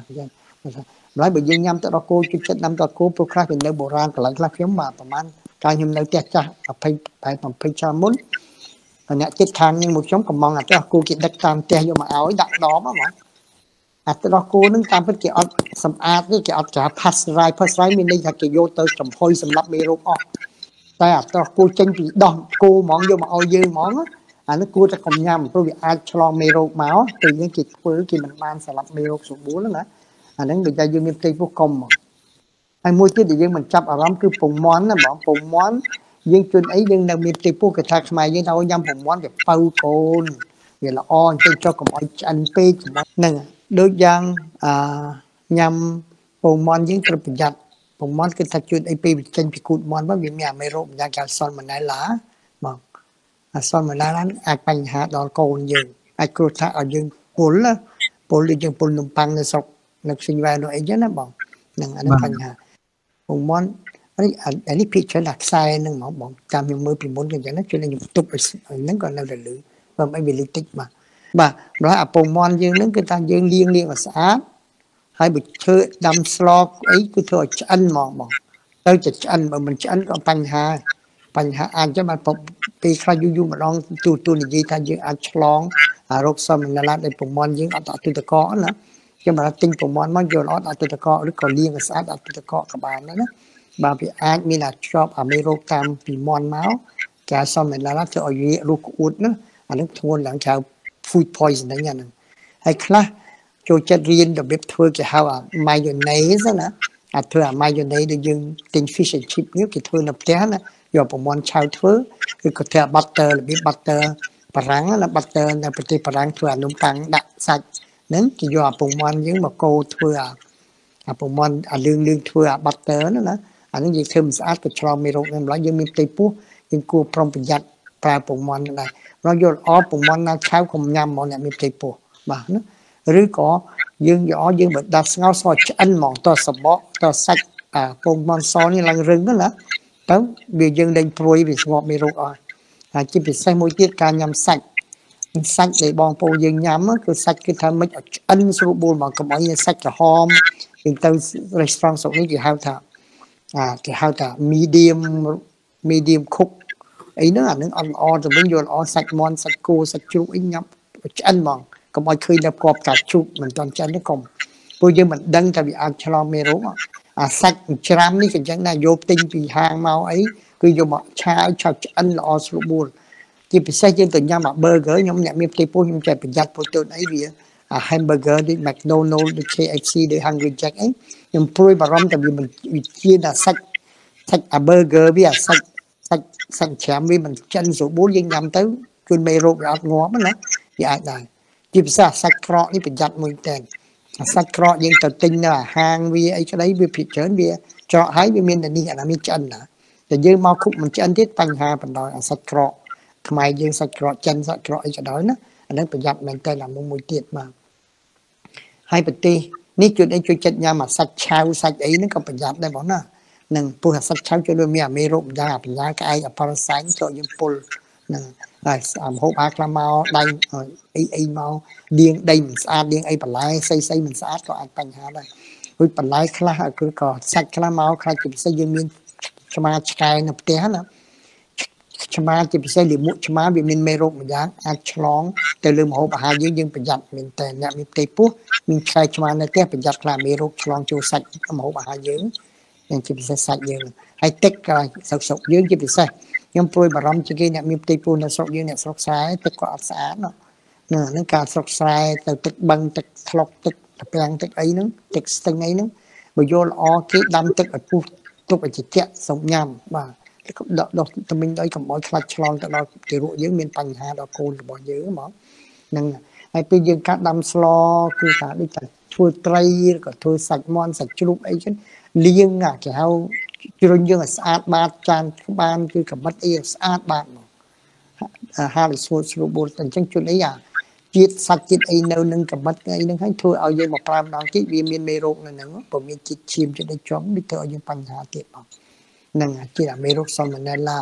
nói bởi vì nhắm tới đó cô chích chất năm đó cô procrast thì nơi bộ ran cả lại là phiếm mà tầm ăn cái nhầm nơi tẹt cha phải cho muốn nè chết khang nhưng một chống cầm mong là cho cô chích đất tam tè vô mà áo đặt đó màแต่เราโกนึงตามเป็นเกี่ยวสำอาดนี่เกี่ยวกับพัสไรมีในทางเกี่ยวตัวสำพอยสำหรับเมรุออกแต่เราโกจังปีดองโกมองโยมาเอายืมมองอันนั้นกูจะกลมยำเพราะว่าอาจฉลองเมรุมาตียังกิจเพื่อกินมันบานสำหรับเมรุสมบูรณ์แล้วนะอันนั้นเดี๋ยวจะยืมมีตีพวกกลมไอ้มวยที่เดี๋ยวยังมันจับอารมณ์คือปุ่งม้อนนะบอกปุ่งม้อนยังจนไอ้ยังนำมีตีพวกกระทำมายังเรายำปุ่งม้อนแบบเป่าโกนเวลาอ่อนเป็นเจ้าของอันเป้จมันนั่งโดยยังยำปุ่มมอนยิ่งตระประหยัดปุ่มมอนคือถ้าจุดไอปีเจนพิกุดมอนว่ามีไม่รู้อยากจะซ่อนมันได้หลาบอกซ่อนมันได้นั้นอาจปัญหาดอนโกนยิงอาจกรุธาเอายิงปุ่นละปุ่นหรือยิงปุ่นนมปังในศกนักสิ่งแวดล้อมเยอะนะบอกนั่นอันนั้นปัญหาปุ่มมอนอันนี้พิจารณาใส่หนึ่งบอกจำยังมือปีมนกันอย่างนั้นจนยังตุบนั่นก่อนเราเดือดหรือว่าไม่มีลิติกมาบ่ร้อยปุ่มมอนยืนนึกคือการยืนเลี้ยงมาสะอาดให้บุตรเธอดำสลอกไอ้กูเธอจันมองเราจะจันมันจันก็ปัญหาอาจจะมาปีใครยุ่มาลองตัวนี้ถ้ายืนอาจฉลองโรคซ้ำนั่นแหละในปุ่มมอนยืนเอาต่อตัวตะกอนะจะมาติ้งปุ่มมอนมันโยนเอาตัวตะกอหรือก็เลี้ยงมาสะอาดเอาตัวตะกอกับบานนะบางปีอาจมีหลักชอบไม่โรคตามปีมอนเมาส์แกซ้ำนั่นแหละเธอเอาอยู่ลูกอุดนะอันนั้นทวนหลังชาวfood poison นั่นอย่างนั้นไอ้คลาโจจะเรียนแบบเธอจะหาไมโยเนสนะเธอไมโยเนสได้ยังติง fish and chip นี่คือเธอนับแท้นะอย่าประมวลชาวเธอคือก็เธอบัตเตอร์หรือบัตเตอร์ปรังนะบัตเตอร์ในประเทศปรังเธอนุ่มปังดักสัตว์นั้นที่อย่าประมวลยังมาโกเธอประมวลเรื่องเธอบัตเตอร์นั่นนะอันนี้ยังเธอมันสะอาดกับชลอมไม่รู้นั่นแล้วยังมีตีปุ๊ยังกูพร้อมประหยัดแปลประมวลอะไรเราโยนปุ่มมันน่าเช้าคมยำมองเนี่ยมีตีปูบ้านะหรือก็ยืงแบบดัชเงาซอยอันมองตัวสมบัติตัวสักปุ่มมันซอยนี่ลังรึงนั่นแหละตั้งเบียยืงเดินปลุยไปสงบไม่รู้จิบไปใส่มวยติดการยำสักđểบองปูยืงยำคือสักคือทำไม่อันสรุปบูมบอกกับไอ้สักกับหอมถึงตั้งรีสอร์ทส่งนี่จะหาแต่medium cook ấy nó là những on rồi mình vô on sạch mòn sạch cô sạch chú ấy nhắm ăn mòn có mọi khi là cọp cả chú mình toàn chân nó cùng bây giờ mình đăng tại vì ăn cho mê rú sạch chram đi cái chẳng này vô tinh vì hàng màu ấy cứ vô mà cha cho ăn là on sụp buồn chỉ phải xây dựng từ nhà mà burger nhóm nhạc miếng tây po nhóm chạy phải giặt protein ấy vì hamburger đi McDonald's đi KFC đi Hungry Jack ấy nhưng pruy bà rom tại vì mình chia là sạch burger với sạch chém vì mình chân số 4 ยังยำtớiจนไม่รู้ว่าง้อมันนะอย่าได้จิบซะสักเคราะห์นี่เป็นยัดมือแทนสักเคราะห์ยังตัดติงน่ะห่างวีไอ้ก็ได้วีผิดเฉินวีเจาะหายวีมีแต่นี่อันนั้นมีจันนะแต่ยืมมาคุกมันจันที่ปัญหาเป็นดอยสักเคราะห์ทำไมยืมสักเคราะห์จันสักเคราะห์ไอ้ก็ได้นะอันนั้นเป็นยัดมันแต่ละมุมมือเตียดมาให้ปฏินี่จุดไอ้จุดจัดยามาสักเช้าสักไอ้นั่นก็เป็นยัดได้บอกนะหนึ่งผู้สักเช้าจะด้วยมีรูปยาเป็นยาไก่พาราไซต์โจยมปุลหนึ่งหกอาคลามาได้ไอ้เมาเดียงได้มันสะอาดเดียงไอ้ปลายใส่มันสะอาดก็อาจปัญหาได้រួចបន្លែខ្លះគឺក៏សាច់ខ្លះមកខ្លះជាពិសេសយើងមានឆ្មាឆ្កែនៅផ្ទះណាឆ្មាជាពិសេសលាមកឆ្មាវាមានមេរោគម្យ៉ាងអាចឆ្លងទៅលើម្ហូបអាហារយើងប្រយ័ត្នមែនតើអ្នកមានផ្ទៃពោះមានឆ្កែឆ្មានៅផ្ទះប្រយ័ត្នខ្លាចមេរោគឆ្លងចូលសាច់ម្ហូបអាហារយើងយ៉ាងជាពិសេសសាច់យើងហើយទឹកក៏ស្រុកយើងជាពិសេសខ្ញុំព្រួយបារម្ភជាងគេអ្នកមានផ្ទៃពោះនៅស្រុកយើងអ្នកស្រុកស្រែទឹកក៏អត់ស្អាតហ្នឹងការស្រុកស្រែទៅទឹកបឹងទឹកថ្លុកទឹកត្រពាំងទឹកអីហ្នឹងទឹកស្ទឹងអីហ្នឹងបើយកល្អគេដាំទឹកឲ្យពុះទុកឲ្យត្រជាក់សូមញ៉ាំបាទដុសតមិញដោយកុំឲ្យខ្លាច់ឆ្លងទៅដល់ទារកយើងមានបញ្ហាដល់កូនរបស់យើងហ្មងហ្នឹងហើយពេលយើងកាត់ដាំស្លគឺថាដូចថាធ្វើត្រីឬក៏ធ្វើសាច់មាន់សាច់ជ្រូកអីចឹងលាងគេហៅជ្រុញយើងឲ្យស្អាតបាតចានបានគឺកំបិតអីស្អាតបាតមកហាលស្រួលស្រួលបួលអញ្ចឹងជួយអីជាតិសាច់ជាតិអីនៅនឹងកំបិតអីហ្នឹងហើយធ្វើឲ្យយើងមកប្រើម្ដងទៀតវាមានមេរោគនៅហ្នឹងព្រោះមានជាតិឈាមជាតិអីចំវាធ្វើឲ្យយើងបញ្ហាទៀតបងនឹងជាមេរោគ Salmonella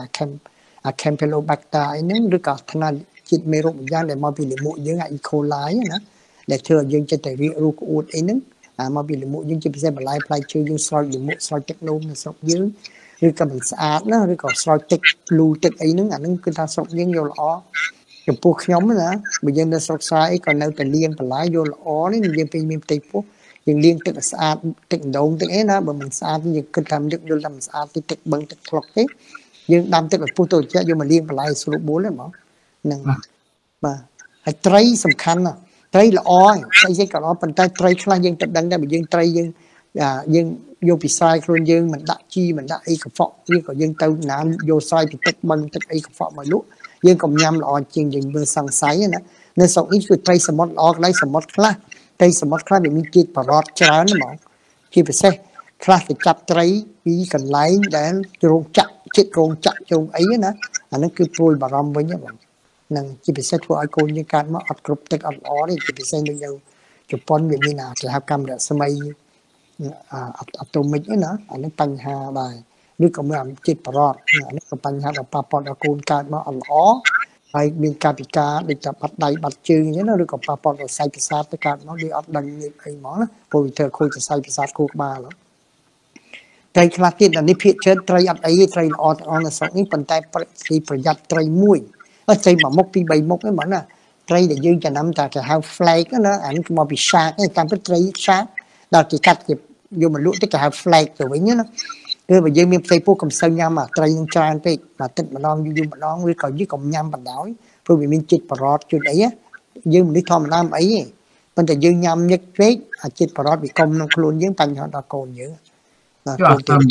Campylobacter អីហ្នឹងឬក៏ថ្នាំជាតិមេរោគម្យ៉ាងដែលមកពីលាមកយើងE. coli ណាដែលធ្វើឲ្យយើងចិត្តតែរាករូសក្អួតអីហ្នឹងមកពីលាមកយើងជាពិសេសបន្លែផ្លែឈើយើងស្រោចលាមកស្រោចទឹកនោមនៅស្រុកយើងឬក៏មិនស្អាតណាឬក៏ស្រោចទឹកលូទឹកអីហ្នឹងអាហ្នឹងគឺថាស្រុកយើងយកល្អចំពោះខ្ញុំណាបើយើងនៅស្រុកស្រែអីក៏នៅតែលាងបន្លែយកល្អនេះយើងពេលមានផ្ទៃពោះយើងលាងទឹកឲ្យស្អាតទឹកដងទឹកអីណាបើមិនស្អាតយើងគិតថាទឹកយល់ថាមិនស្អាតទឹកបឹងទឹកថ្លុកទេយើងដាំទឹកឲ្យពុះទៅជាយកមកលាងបន្លែស្រួលបួលហ្នឹងហ្មងហ្នឹងបាទហើយត្រីសំខាន់ណាស់ត្រីល្អត្រីក៏ល្អប៉ុន្តែត្រីខ្លះយើងទៅដឹងដែរបើយើងត្រីយើងយកពីស្រែខ្លួនយើងមិនដាក់ជីមិនដាក់អីកខ្វក់វាក៏យើងទៅណាយកស្រែពីទឹកបឹងទឹកអីកខ្វក់មកលក់យើងក៏ញ៉ាំល្អជាងយើងមើលសង្ស័យណានៅស្រុកនេះគឺត្រីសមុទ្រល្អកន្លែងសមុទ្រខ្លះត្រីសមុទ្រខ្លះវាមានជាតិបរតច្រើនហ្មងជាពិសេសខ្លះទៅចាប់ត្រីពីកន្លែងដែលរោងចក្រជាតិរោងចក្រជុំអីណាអាហ្នឹងគឺព្រួយបារម្ភវិញបងនឹងជាពិសេសធ្វើឲ្យកូនយើងកើតមកអត់គ្រប់ទឹកអត់ល្អទេជាពិសេសនៅជប៉ុនវាមានគេហៅកាំរស្មីអាតូមិកណាអានេះបញ្ហាដែរឬក៏មានជាតិបរតអានេះក៏បញ្ហាដល់ប៉ះពាល់ដល់កូនកើតមកអត់ល្អហើយមានការពិការដូចតែបាត់ដៃបាត់ជើងអញ្ចឹងណាឬក៏ប៉ះពាល់ដល់សរសៃប្រសាទទៅកើតមកវាអត់ដឹងអីហ្មងណាព្រោះវាធ្វើខូចសរសៃប្រសាទខួរក្បាលត្រីខ្លះទៀតនេះភាគច្រើនត្រីអត់អីទេត្រីល្អទាំងអស់នៅស្រុកនេះប៉ុន្តែប្រយ័ត្នត្រីមួយត្រីមួយមុខពីរបីមុខហ្នឹងហ្មងណាត្រីដែលយើងចំណាំតែគេហៅ flake ណាអានេះមកពី shark ឯងតាមពិតត្រី shark ដល់គេកាត់គេយកមកលក់ទៅគេហៅ flake ទៅវិញណាគឺបើយើងមានផ្ទៃពោះកំសឹងញ៉ាំត្រីនឹងច្រើនពេកអាទិត្យម្ដងយូរម្ដងឬក៏យើងកុំញ៉ាំបណ្ដោយព្រោះវាមានជាតិបរតជួយអីយើងមនុស្សធម្មតាមិនអីទេប៉ុន្តែយើងញ៉ាំញឹកពេកអាជាតិបរតវាកុំក្នុងខ្លួនយើងបញ្ហាដល់កូនយើង
កូនទៀត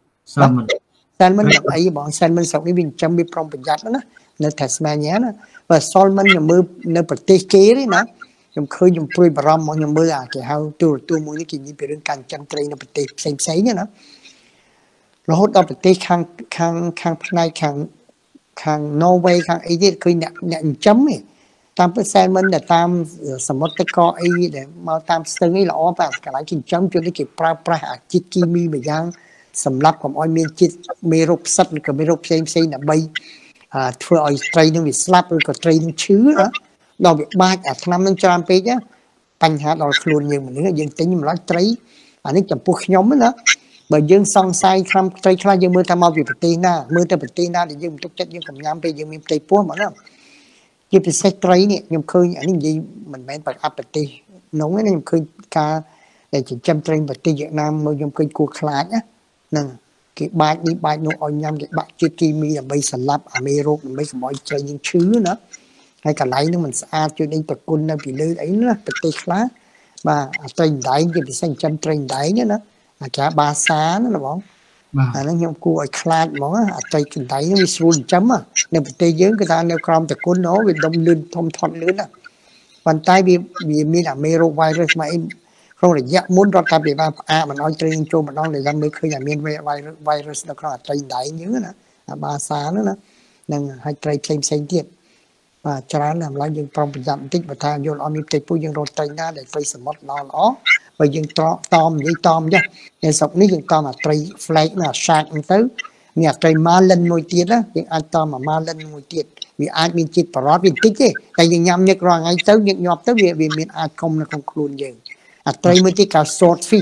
salmonអីបង salmon ស្រុកនេះវាចិញ្ចឹមវាប្រុងប្រយ័ត្នណានៅ Tasmania ណាបើ salmon ខ្ញុំមើលនៅប្រទេសគេទេណាខ្ញុំឃើញខ្ញុំព្រួយបារម្ភមកខ្ញុំមើលគេហៅទូរទស្សន៍មួយនេះគេនិយាយពីរឿងការចិញ្ចឹមត្រីនៅប្រទេសផ្សេងៗណារហូតដល់ប្រទេសខាងផ្នែកខាង Norway ខាងអីទៀតឃើញអ្នកចិញ្ចឹមទេតាមពិត salmon ដែលតាមសមុទ្រទឹកកកអីដែលមកតាមស្ទឹងអីល្អតែកន្លែងចិញ្ចឹមជួននេះគេប្រើប្រាស់អាជាតិគីមីមួយយ៉ាងសម្រាប់កុំឲ្យមានជាតិមេរោគផ្សិតឬក៏មេរោគផ្សេងដើម្បីធ្វើឲ្យត្រីនឹងវាស្លាប់ឬក៏ត្រីនឹងឈឺដល់វាបាចអាថ្នាំនឹងច្រើនពេកបញ្ហាដល់ខ្លួនយើងមនុស្សយើងទិញម្ល៉េះត្រីអានេះចំពោះខ្ញុំណាបើយើងសង្ស័យខ្លះត្រីខ្លះយើងមើលថាមកពីប្រទេសណាមើលទៅប្រទេសណាដែលយើងមិនទុកចិត្តយើងកុំញ៉ាំពេលយើងមានផ្ទៃពោះហ្មងណាជាពិសេសត្រីនេះខ្ញុំឃើញអានេះនិយាយមិនមែនប្រអប់ប្រទេសនោះទេខ្ញុំឃើញការដែលចិញ្ចឹមត្រីប្រទេសវៀតណាមមកខ្ញុំឃើញគួរខ្លាចណាហ្នឹងគេបាចនេះបាចនោះឲ្យញ៉ាំគេបាក់ជាតិគីមីដើម្បីសម្លាប់អាមេរោគដើម្បីកុំឲ្យត្រីយើងឈឺណាហើយកន្លែងនោះមិនស្អាតជួយដេញប្រគុណនៅពីលើអីណាប្រទេសខ្លះបាទអាត្រីដែងជាពិសេសចិញ្ចឹមត្រីដែងណាអាចារ្យបាសាណាបងអាហ្នឹងខ្ញុំគួរឲ្យខ្លាចហ្មងអាត្រីកណ្ដៃនេះវាស្រួលចិញ្ចឹមនៅប្រទេសយើងគឺថានៅក្រោមតគុណវាដុំលឿនធំធាត់លឿនណាប៉ុន្តែវាមានអាមេរោគ virus មកអីក្នុងរយៈមុនរដ្ឋាភិបាលផ្អាកមិនឲ្យត្រីចូលម្ដងដែលយើងមើលឃើញថាមាន virus នៅក្នុងអាត្រីដែងយើងណាអាបាសាហ្នឹងណានឹងឲ្យត្រីផ្សេងទៀតបាទច្រើនណាស់ម្ល៉េះយើងប្រុងប្រយ័ត្នបន្តិចបើថាយល់អត់មានផ្ទៃពោះយើងរត់ត្រីណាដែលត្រីសមុទ្រល្អបើយើងតមនិយាយតមចាស់នៅស្រុកនេះយើងតមអាត្រី flake ណា shark ហ្នឹងទៅមានអាត្រី marlin មួយទៀតណាយើងអាចតមអា marlin មួយទៀតវាអាចមានជាតិបរតវាបន្តិចទេតែយើងញ៉ាំញឹករាល់ថ្ងៃទៅញឹកញាប់ទៅវាមានអាចកុំនៅក្នុងខ្លួនយើងអាត្រីមួយទៀតគេ swordfish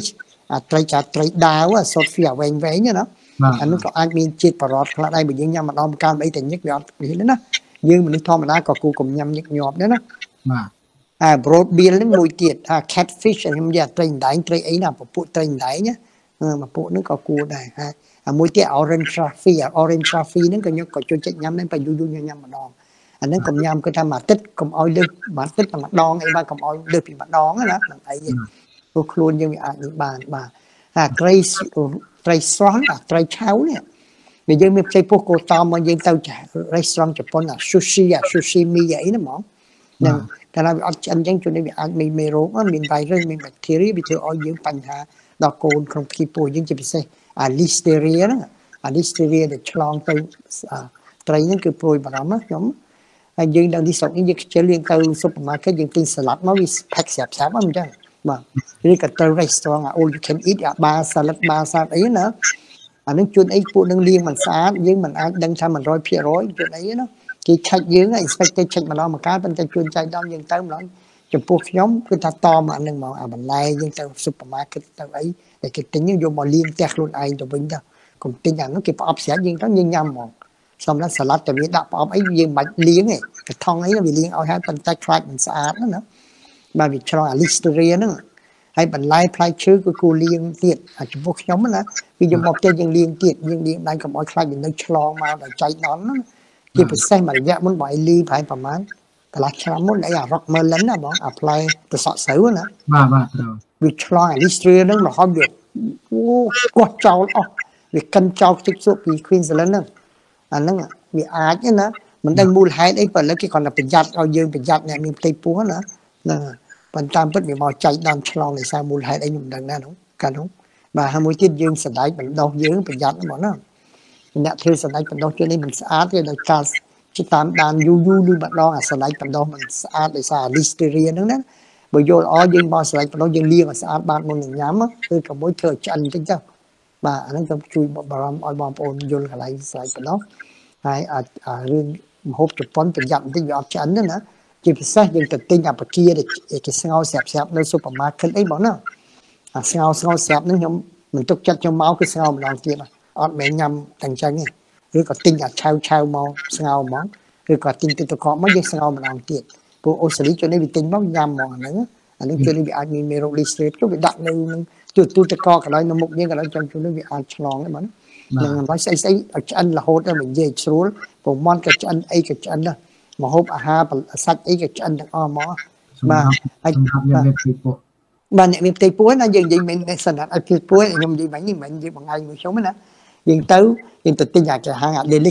ត្រីចាត្រីដាវសូតហ្វីវែងណាអានោះក៏អាចមានជាតិបរតខ្លះដែរបើយើងញ៉ាំម្ដងម្កាលអីតែញឹកវាអត់នេះណាយើងមនុស្សធម្មតាក៏គួរកុំញ៉ាំញឹកញាប់ដែរណាបាទbroad bill ហ្នឹងមួយទៀតcatfish ខ្ញុំនិយាយត្រីដែងត្រីអីណាពពួកត្រីដែងណាមកពួកហ្នឹងក៏គួរដែរមួយទៀត orange traffic ហ្នឹងក៏ខ្ញុំក៏ចូលចិត្តញ៉ាំដែរបើយូរញ៉ាំម្ដងអាហ្នឹងកុំញ៉ាំគឺថាមួយអាទិត្យកុំឲ្យលើមួយអាទិត្យតែម្ដងអីបាទកុំឲ្យលើពីម្ដងណាហ្នឹងអីព្រោះខ្លួនយើងវាអាចនេះបានបាទត្រីស្រស់ត្រីឆៅនេះវាយើងមានផ្ទៃពោះគោតមមកយើងទៅrestaurant ជប៉ុនsushi mi អីណាហ្មងហ្នឹងតែវាអត់ឆ្អិនអញ្ចឹងជួយវាអាចមានមេរោគមានវ៉ៃរុសមានបាក់តេរីវាធ្វើឲ្យយើងបញ្ហាដល់កូនក្នុងផ្ទៃពោះយើងជាពិសេសlisteria ហ្នឹងlisteria ដែលឆ្លងទៅត្រីហ្នឹងគឺព្រួយបារម្ភណាខ្ញុំហើយយើងដល់ទីស្រុកនេះយើងខ្ជិលយើងទៅ supermarket យើងទិញសាឡាត់មកវា pack ស្រាប់អញ្ចឹងបាទឬក៏ទៅ restaurant all you can eat បាសាឡាត់អីណាអានឹងជួនអីពួកនឹងលាងមិនស្អាតយើងមិនអាចដឹងថា 100% ជួនអីណាគេឆែកយើង inspector ឆែកម្ដងម្កាលប៉ុន្តែជួនចៃដន្យយើងទៅម្ដងចំពោះខ្ញុំគឺថាតមកអានឹងមកអាបន្លែយើងទៅ supermarket ទៅអីតែគេទិញយកមកលាងផ្ទះខ្លួនឯងទៅវិញទៅកុំទិញអានោះគេផ្អប់ស្រាច់យើងទៅយើងញ៉ាំហ្មងសម្រាប់សាឡាត់តែវាដាក់ផ្អប់អីយើងមិនបាច់លាងទេកថងអីវាលាងឲ្យហើយប៉ុន្តែខ្លាចមិនស្អាតណាបាទវាឆ្លងlisteria ហ្នឹងហើយបន្លែផ្លែឈើគឺគួរលាងទៀតចំពោះខ្ញុំណាគឺយកមកផ្ទះយើងលាងទៀតយើងលាងដៃកុំឲ្យខ្លាចវានៅឆ្លងមកដល់ចៃដន្យណាជាពិសេសមួយរយៈមុនបងអីលីប្រហែលប្រហែលកន្លះឆ្នាំមុនអីrock melon ណាបងផ្លែប្រសក់ស្រូវណាបាទវាឆ្លងlisteria ហ្នឹងរហូតវាកោះចោលអស់វាកិនចោលទឹកស៊ុបពី Queensland ហ្នឹងអាហ្នឹងវាអាចណាមិនដឹងមូលហេតុអីប៉ុន្តែគេគ្រាន់តែប្រយ័ត្នឲ្យយើងប្រយ័ត្នអ្នកមានផ្ទៃពោះណាហ្នឹងប៉ុន្តែពិតវាមកចៃដន្យឆ្លងដោយសារមូលហេតុអីខ្ញុំមិនដឹងណានោះកាលនោះបាទហើយមួយទៀតយើងសណ្ដែកបណ្ដោះយើងប្រយ័ត្នហ្មងណាអ្នកធ្វើសណ្ដែកបណ្ដោះជឿនេះមិនស្អាតទេដោយការជាតាមដានយូរឬម្ដងអាសណ្ដែកបណ្ដោះមិនស្អាតដោយសារ listeria ហ្នឹងណាបើយល់ល្អយើងមកសណ្ដែកបណ្ដោះយើងលាងឲ្យស្អាតបានមុននឹងញ៉ាំគឺក៏មួយធ្វើឆ្អិនបន្តិចទៅបាទអាហ្នឹងក៏ជួយបារម្ភឲ្យបងប្អូនយល់កន្លែងសណ្ដែកបណ្ដោះហើយរឿងម្ហូបជប៉ុនប្រយ័ត្នបន្តិចវាអត់ឆ្អិនទេណាជាពិសេសយើងទៅទិញអាបកាដែលគេស្ងោរស្រាប់នៅ supermarket អីបងណាអាស្ងោរស្រាប់ហ្នឹងខ្ញុំមិនទុកចិត្តខ្ញុំមកគឺស្ងោរម្ដងទៀតអត់មែនញ៉ាំតែអញ្ចឹងទេឬក៏ទិញអាឆៅមកស្ងោរហ្មងឬក៏ទិញទឹកកកមកយើងស្ងោរម្ដងទៀតពួកអូស្ត្រាលីជួយនេះវាទិញមកញ៉ាំហ្មងអាហ្នឹងជួយនេះវាអាចមានមេរោគ listeria ទៅវាដាក់នៅនឹងទូទឹកកកន្លែងនៅមុខយើងកន្លែងចំជួយនេះវាអាចឆ្លងដែរបងនឹងមិនស្អីឲ្យឆ្អិនរហូតដល់និយាយស្រួលប្រមន់ក៏ឆ្អិនអីក៏ឆ្អិនដែរមហូបអាហារសាច់អីក៏ឆ្អិនទាំងអស់មកបាទហើយបាទអ្នកមានផ្ទៃពោះណាយើងនិយាយមិនសណ្ដាប់ឲ្យផ្ទៃពោះខ្ញុំនិយាយមិនមែននិយាយបងឯងមួយខ្ញុំណាយើងទៅទិញអាគេហៅ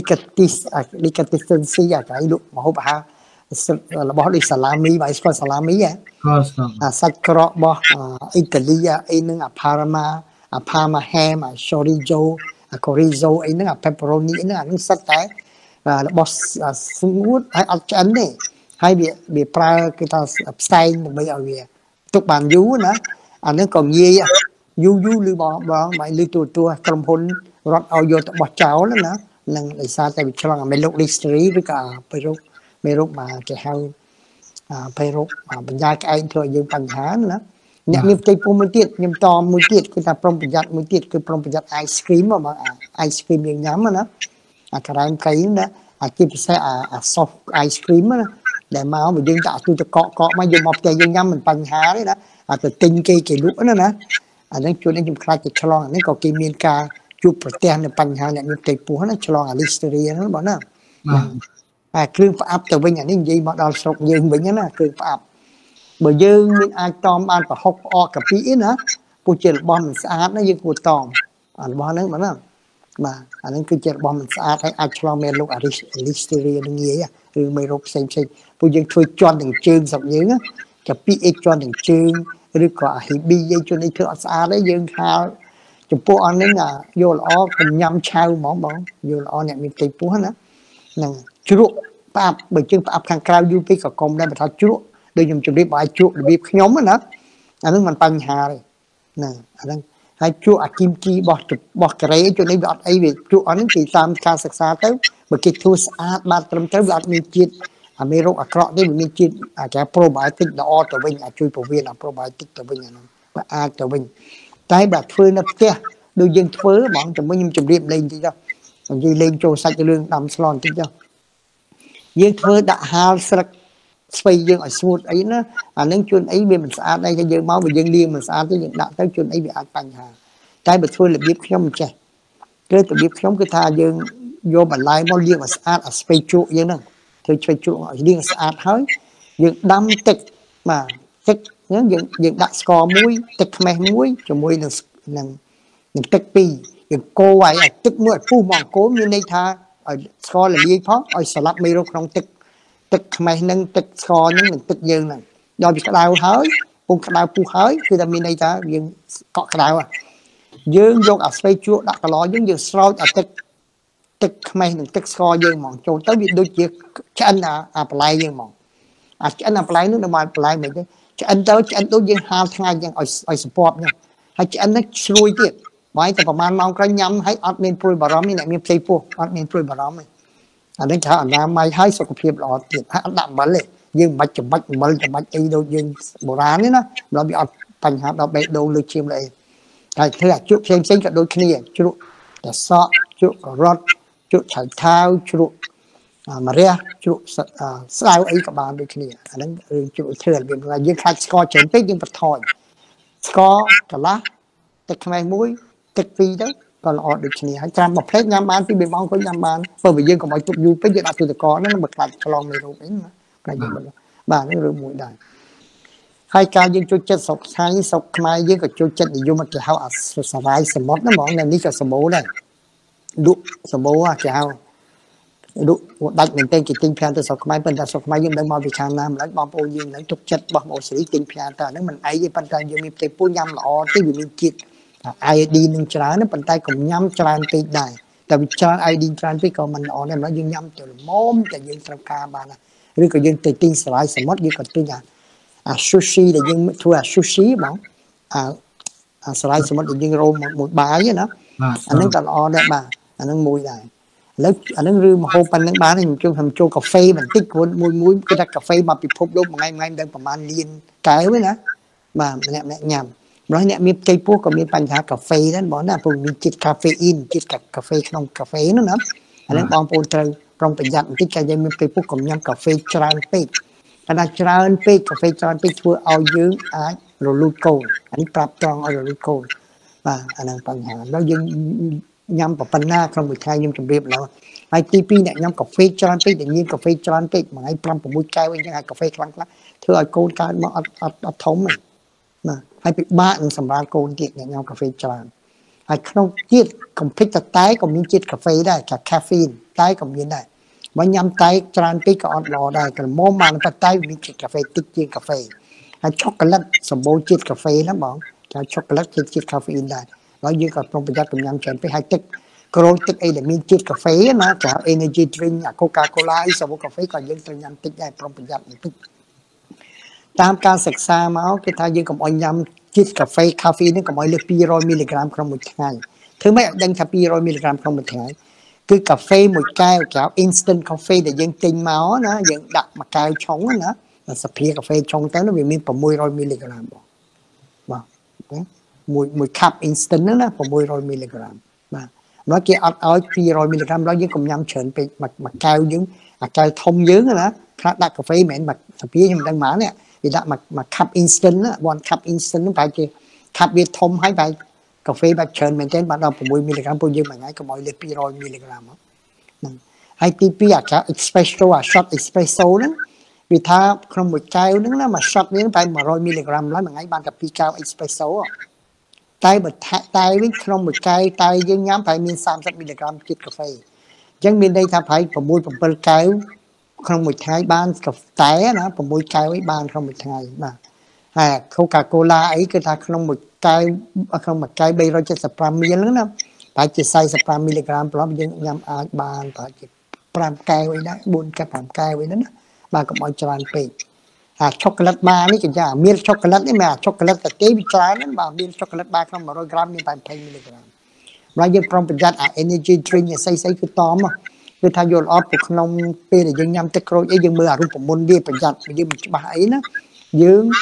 delicatessen អាគេលក់មហូបអាហាររបស់ដូចសាឡាមីបាយស្គាល់សាឡាមីអាសាច់ក្រករបស់អ៊ីតាលីអីនឹងអា Parma ham អា chorizo អា chorizo អីហ្នឹងអា pepperoni ហ្នឹងអានឹងសិតតែរបស់ស្ងួតហើយអត់ឆ្អិនទេហើយវាប្រើគេថាផ្សែងដើម្បីឲ្យវាទុកបានយូរណាអានឹងក៏ងាយយូរឬបងបាយលឺទូក្រុមហ៊ុនរត់ឲ្យយកទៅបោះចោលណានឹងដោយសារតែវាឆ្លងអាមេរោគ listeria ឬក៏មេរោគមកគេហៅមេរោគបញ្ហាក្អែកធ្វើឲ្យយើងបញ្ហាណាអ្នកមានផ្ទៃពោះមួយទៀតខ្ញុំតមួយទៀតគឺថាប្រុងប្រយ័ត្នមួយទៀតគឺប្រុងប្រយ័ត្ន ice cream មក ice cream យើងញ៉ាំណាអាក្រែមកៃណាជាពិសេសអា soft ice cream ណាដែលមកយើងដាក់ទូទឹកកកមកយើងមកផ្ទះយើងញ៉ាំមិនបញ្ហាទេណាទៅទិញគេលក់ណាអាហ្នឹងជួននេះខ្ញុំខ្លាចទៅឆ្លងអានេះក៏គេមានការជួបប្រទះនៅបញ្ហាអ្នកមានផ្ទៃពោះណាឆ្លងអា listeria ហ្នឹងបងណាហើយគ្រឿងផ្អាប់ទៅវិញអានេះនិយាយមកដល់ស្រុកយើងវិញណាគ្រឿងផ្អាប់បើយើងមានអាចតមបានប្រហុកផ្អកកាពីណាពុះជារបស់មិនស្អាតណាយើងគួរតមអារបស់ហ្នឹងបងណាបាទអាហ្នឹងគឺជារបស់មិនស្អាតហើយអាចឆ្លងមេរោគ listeria នឹងងាយឬមេរោគផ្សេងពួកយើងធ្វើជន់ទាំងជើងស្រុកយើងកាពីអេជន់ទាំងជើងឬក៏អាហ៊ីប៊ីយើងជួយនេះធ្វើអត់ស្អាតទេយើងហាលចំពោះអានេះយកល្អកុំញ៉ាំឆៅហ្មងបងយកល្អអ្នកមានផ្ទៃពោះណាហ្នឹងជ្រក់ផ្អាប់បើជើងផ្អាប់ខាងក្រៅយូរពេកក៏កុំដែរបើថាជ្រក់ដូចខ្ញុំជម្រាបបាយជ្រក់របៀបខ្ញុំណាអានឹងមិនបញ្ហាទេណាអានឹងហើយជ្រក់អាគីមជីរបស់កូរ៉េជួយនេះវាអត់អីវាជ្រក់អានឹងគេតាមការសិក្សាទៅបើគេធ្វើស្អាតបានត្រឹមត្រូវវាអត់មានជាតិអាមេរោគអាក្រក់ទេវាមានជាតិអាច probiotic ល្អទៅវិញអាចជួយពវៀនអា probiotic ទៅវិញអាហ្នឹងបើអាចទៅវិញ tay bà phơi nấp kia đôi dân phơi bọn chúng mình chụp điểm lên chứ cho còn gì lên cho sạch lương đầm salon chứ cho dân phơi đã hao sạch xoay dân ở smooth ấy nó nâng chuyên ấy bên mình xã đây cái dân máu về dân liên mình xã tới dân đã tới chuyên ấy bị ăn bánh hà tay bà phơi là biết không trẻ cái tụi biết không cái tha dân vô bản lại bao nhiêu mà xã ở space trụ dân nè thì space trụ ở liên xã hơi dân đâm tịch mà tịch nhớ dân đặt score muối tịch mè muối cho muối là tịch pi dân cô ấy ở tịch muối phu mỏng cố như này tha ở score là liên phó ở salad mì rô không tịch mè nâng tịch score nâng mình tịch dân nè do bị cái đau hơi vùng cái đau phu hơiคือtaมีในta dân cọ cái đau à dương vô ở space chuột đặt cái lò dương soi ở tịch mày đừng tịch soi dương mòn trốn tới bị đôi chiếc cho anh play dương mòn cho anh play nước mà play mình chứ cho anh tới cho anh đối dương hai ngày dương ở support nha hay cho anh nó xuôi tiệt mấyแต่ประมาณมองก็ย้ำให้ออดเมนปลุยบารมีเนี่ยมีเพลย์พวกออดเมนปลุยบารมีอันนั้นถ้าอันนั้นไม่ให้สุขภาพหล่อติดให้อันดับมันเลยยืมบัตรจะบัตรมันจะบัตรไอ้โดยยืมโบราณนี่นะเราbịออดปัญหาเราไปโดนเลยชิมเลยแต่เธอจุดเซ็งกับโดยขี้เนี่ยจุดแต่ซอจุดรถจุดถ่ายเท้าจุดมาเรียจุดสาวไอ้กับบานโดยขี้เนี่ยอันนั้นจุดเถื่อนเป็นอะไรยิ่งขาดสกอร์เฉินเป๊กยิ่งประทอยสกอร์กับละแต่ทำไมมุ้ยติดปีđó còn là đượcขี้เนี่ยจำแบบเพลงยามบานที่เป็นบ้องเขายามบานเพราะว่ายิ่งกับมาจุดยูเป๊กยิ่งอัดตัวตะกอนั่นมันแบบฉลองในโลกนี้นะอะไรอย่างเงี้ยบ้านนี่เรื่องมวยได้hai ca dương cho chất sọc hai sọc mai với cái cho chất thì vô mà cái hao sờ vai sờ mót nó món này ní cho sờ bố này đụ sờ bố cái hao đụ đặt mình tên cái tinh phiền từ sọc mai bên ta sọc mai dương đang mau bị sang nam lấy bom ô dương lấy trục chất bom ô xử lý tinh phiền ta nếu mình ấy với bên ta dương mình tiền phu nhâm lọ cái gì mình chít ai đi nâng trái nó bên tay cùng nhâm tràn tê này tại vì tràn ai đi tràn tê còn mình lọ này nó dương nhâm từ mồm từ dương trong ca bà này rồi cái dương từ tinh sờ vai sờ mót dương còn tê nhà sushi là dân thua sushi bảo slice xong rồi dân roll một bài vậy đó anh ấy ta lo đấy bà anh ấy mùi này lấy anh ấy rư mà hôm anh ấy bán thì chung thầm cho cà phê mình tích muối cái đặt cà phê mà bị phốp lúc mà ngay đangประมาณliên cái với nó mà mẹ nhầm nói nèมีcâyพวกก็มีปัญหากาแฟนั่นบอกนะผมมีจิตคาเฟอีนจิตกับกาแฟขนมกาแฟนั่นนะอันนั้นบางคนจะปรองประหยัดที่จะยังมีcâyพวกก็ยังกาแฟจานเป็ดขณะจานเป็ดกาแฟจานเป็ดทั่วเอายืงโรลูโกนอันนี้ปรับจองเอาโรลูโกนอันนั้นปัญหาแล้วยังยำกับปัญหาของบุตรชายยังจำเรียบแล้วไอทีพีเนี่ยยำกาแฟจานเป็ดอย่างนี้กาแฟจานเป็ดหมายปรำผมบุตรชายไว้ยังไงกาแฟครั้งละเธอเอาโกนการมาอัดท้องมันให้ไปบ้านสำราญโกนเด็กเนี่ยยำกาแฟจานไอ้ขนมจีบของพริกตะไคร้ก็มีจีบกาแฟได้จากคาเฟอีนไต้ก็มีได้วันยำไตจานปีก็อดรอได้กันโมมันปัตไตมีจิตกาแฟติ๊กจีกาแฟไอ้ช็อกโกแลตสมบูรณ์จิตกาแฟนะบอกจะช็อกโกแลตจิตคาเฟอีนได้แล้วยืดกับตรงประหยัดกับยำเฉินไปให้ติ๊กโกรติ๊กไอ้เดี๋ยวมีจิตกาแฟนะจากเอเนจีดริงก์โคคาโคล่าไอ้สมบูรณ์กาแฟก็ยืดตรงยำติ๊กได้ตรงประหยัดติ๊กตามการศึกษามาคือถ้ายืดกับออยยำจิตกาแฟคาเฟอีนนี่กับออยเลือก200 มิลลิกรัมครั้งหมดไงถึงไม่ดังแค่200 มิลลิกรัมครั้งหมดไงคือกาแฟหมดแก้วแก้ว instant coffee แต่ยังติงเมาส์นะยังดักมาแก้วชงนะสเปียกาแฟชงแต่นั้นมี600 มิลลิกรัมบอกมวยคัพ instant นั่นนะ600 มิลลิกรัมnói kia ở 200 มิลลิกรัมแล้วยังcùng nhâmเฉินไปมาแก้วยังแก้วทมยังนะคราดักกาแฟเหม็นมาสเปียยังดังหมาเนี่ยอีดักมาคัพ instant นะวันคัพ instant ไปจีคัพเวียทมให้ไปกาแฟแบบเชิญเหมือนเช่นบ้านเรา600 มิลลิกรัมพวกยืมมาไงก็มอยเลย200 มิลลิกรัมไอทีพีอยากจะเอ็กซ์เพรสโซ่ช็อตเอ็กซ์เพรสโซ่นั้นวิธีขนมหมดใจนั้นนะมาช็อตนี้ไป100 มิลลิกรัมแล้วมาไงบ้านกับพีเก้าเอ็กซ์เพรสโซ่ไตแบบไตวิ่งขนมหมดใจไตยังย้ำไปมี30 มิลลิกรัมจิตกาแฟยังมีได้ทำไป600 เปิดไก่ขนมหมดใจบ้านกับไตนะ600 ไก่ไว้บ้านขนมหมดใจนะโคคาโคล่าไอ้คือถ้าขนมหมดไก่ขนมหมดไก่ใบเราจะ15 มิลลิกรัมไปจะใส่15 มิลลิกรัมเพราะมันยังย้ำอาบานไปจะ5 ไก่ไว้ได้บุญกับ5 ไก่ไว้นั้นนะมากับมอยจานเป็ดช็อกโกแลตมานี่ก็จะมีช็อกโกแลตนี่มาช็อกโกแลตแต่เต้วิจารณ์นั้นมามีช็อกโกแลตบ้างครับ100 กรัมนี่ไป10 มิลลิกรัมเรายังพร้อมประหยัดenergy drink เนี่ยใส่คือตอมคือถ้าโยนออฟขนมเป็ดยังย้ำตะโกรยยังมืออารมณ์ผมมุนดีประหยัดยังมันจะมาไอ้นะยืม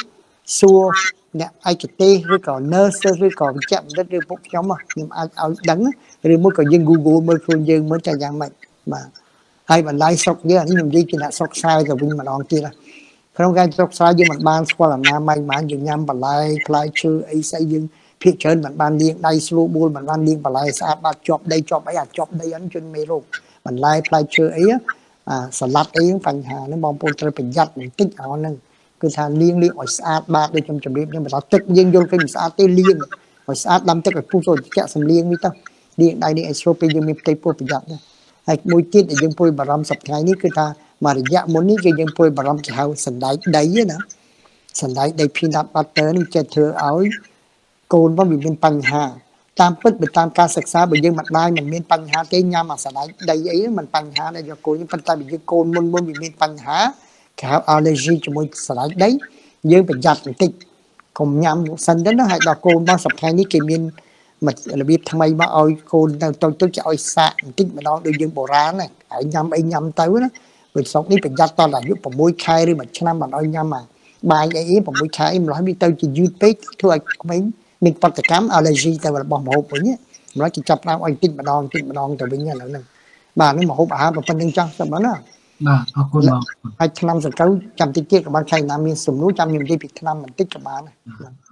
xua nè ai cái tê rồi còn nurse rồi còn chậm đất rồi bốc nhóm mà nhưng ai đắng rồi mới còn dân Google mới phương dân mới cho dạng mạnh mà hay bạn like sọc với anh nhầm đi cái là sọc sai rồi mình mà đòn kia là không cái sọc sai nhưng mà ban qua là nam may mắn dùng nhâm bạn like like chưa ấy xây dựng phía trên bạn ban liên đây slow ball bạn ban liên bạn like sao bạn chọc đây chọc đây anh trên mê luôn bạn like chưa ấyสลัดเองปัญหาเนี่ยมองโปรตระเป็นยัดติ๊กเอานั่นคือทางเลี้ยงอ่อยสะอาดบาดโดยจำเรียบเนี่ยมันเราตึกยิงโยนเป็นสะอาดเตเลี้ยงอ่อยสะอาดดำตึกกับผู้ส่วนแกะสำเลี้ยงนี่ต้องเลี้ยงได้ในไอโซเปียยังมีเตยโปรประหยัดเนี่ยไอ้มวยจิตยังป่วยบารมสับไงนี่คือทางมาระยะมันนี่ก็ยังป่วยบารมจะเอาสันได้นะสันได้พีนับบัตเตอร์นี่จะเธอเอาโกนว่ามีเป็นปัญหาตามปึ๊ดไปตามการศึกษาไปยังมันได้มันมีปัญหาเตี้ยมาสลายใดไอ้มันปัญหาในยาโกนปัญหาไปยังโกนมันมีปัญหาข่าวอัลเลอร์จีจะมีสลายได้ยังเป็นยัดติดคมยำสันนั้นให้ดอกโกนมาสับไทยนี่เกี่ยมีมันระเบียบทำไมมาเอาโกนต้องจะเอาสะติดมาลองโดยยังโบราณนะไอ้ยำเต้านะเป็นสองนี่เป็นยัดตอนหลังยุคผมมวยไข่หรือมันชนะมันเอายำมาบายไอ้ผมมวยไข่มันร้อยมีเต้าจะยืดไปทั่วไม่mình bắt được cám allergy tại vì bỏ hộp với nhé nó chỉ chập ra anh tin mà đòn từ bên nhà nữa bà nó mà hộp mà phân nhân trang sao đó
bà
hai năm rồi cháu chăm tiết của ban khai nam miền sùng núi chăm niềm đi Việt Nam mình tích cho bà này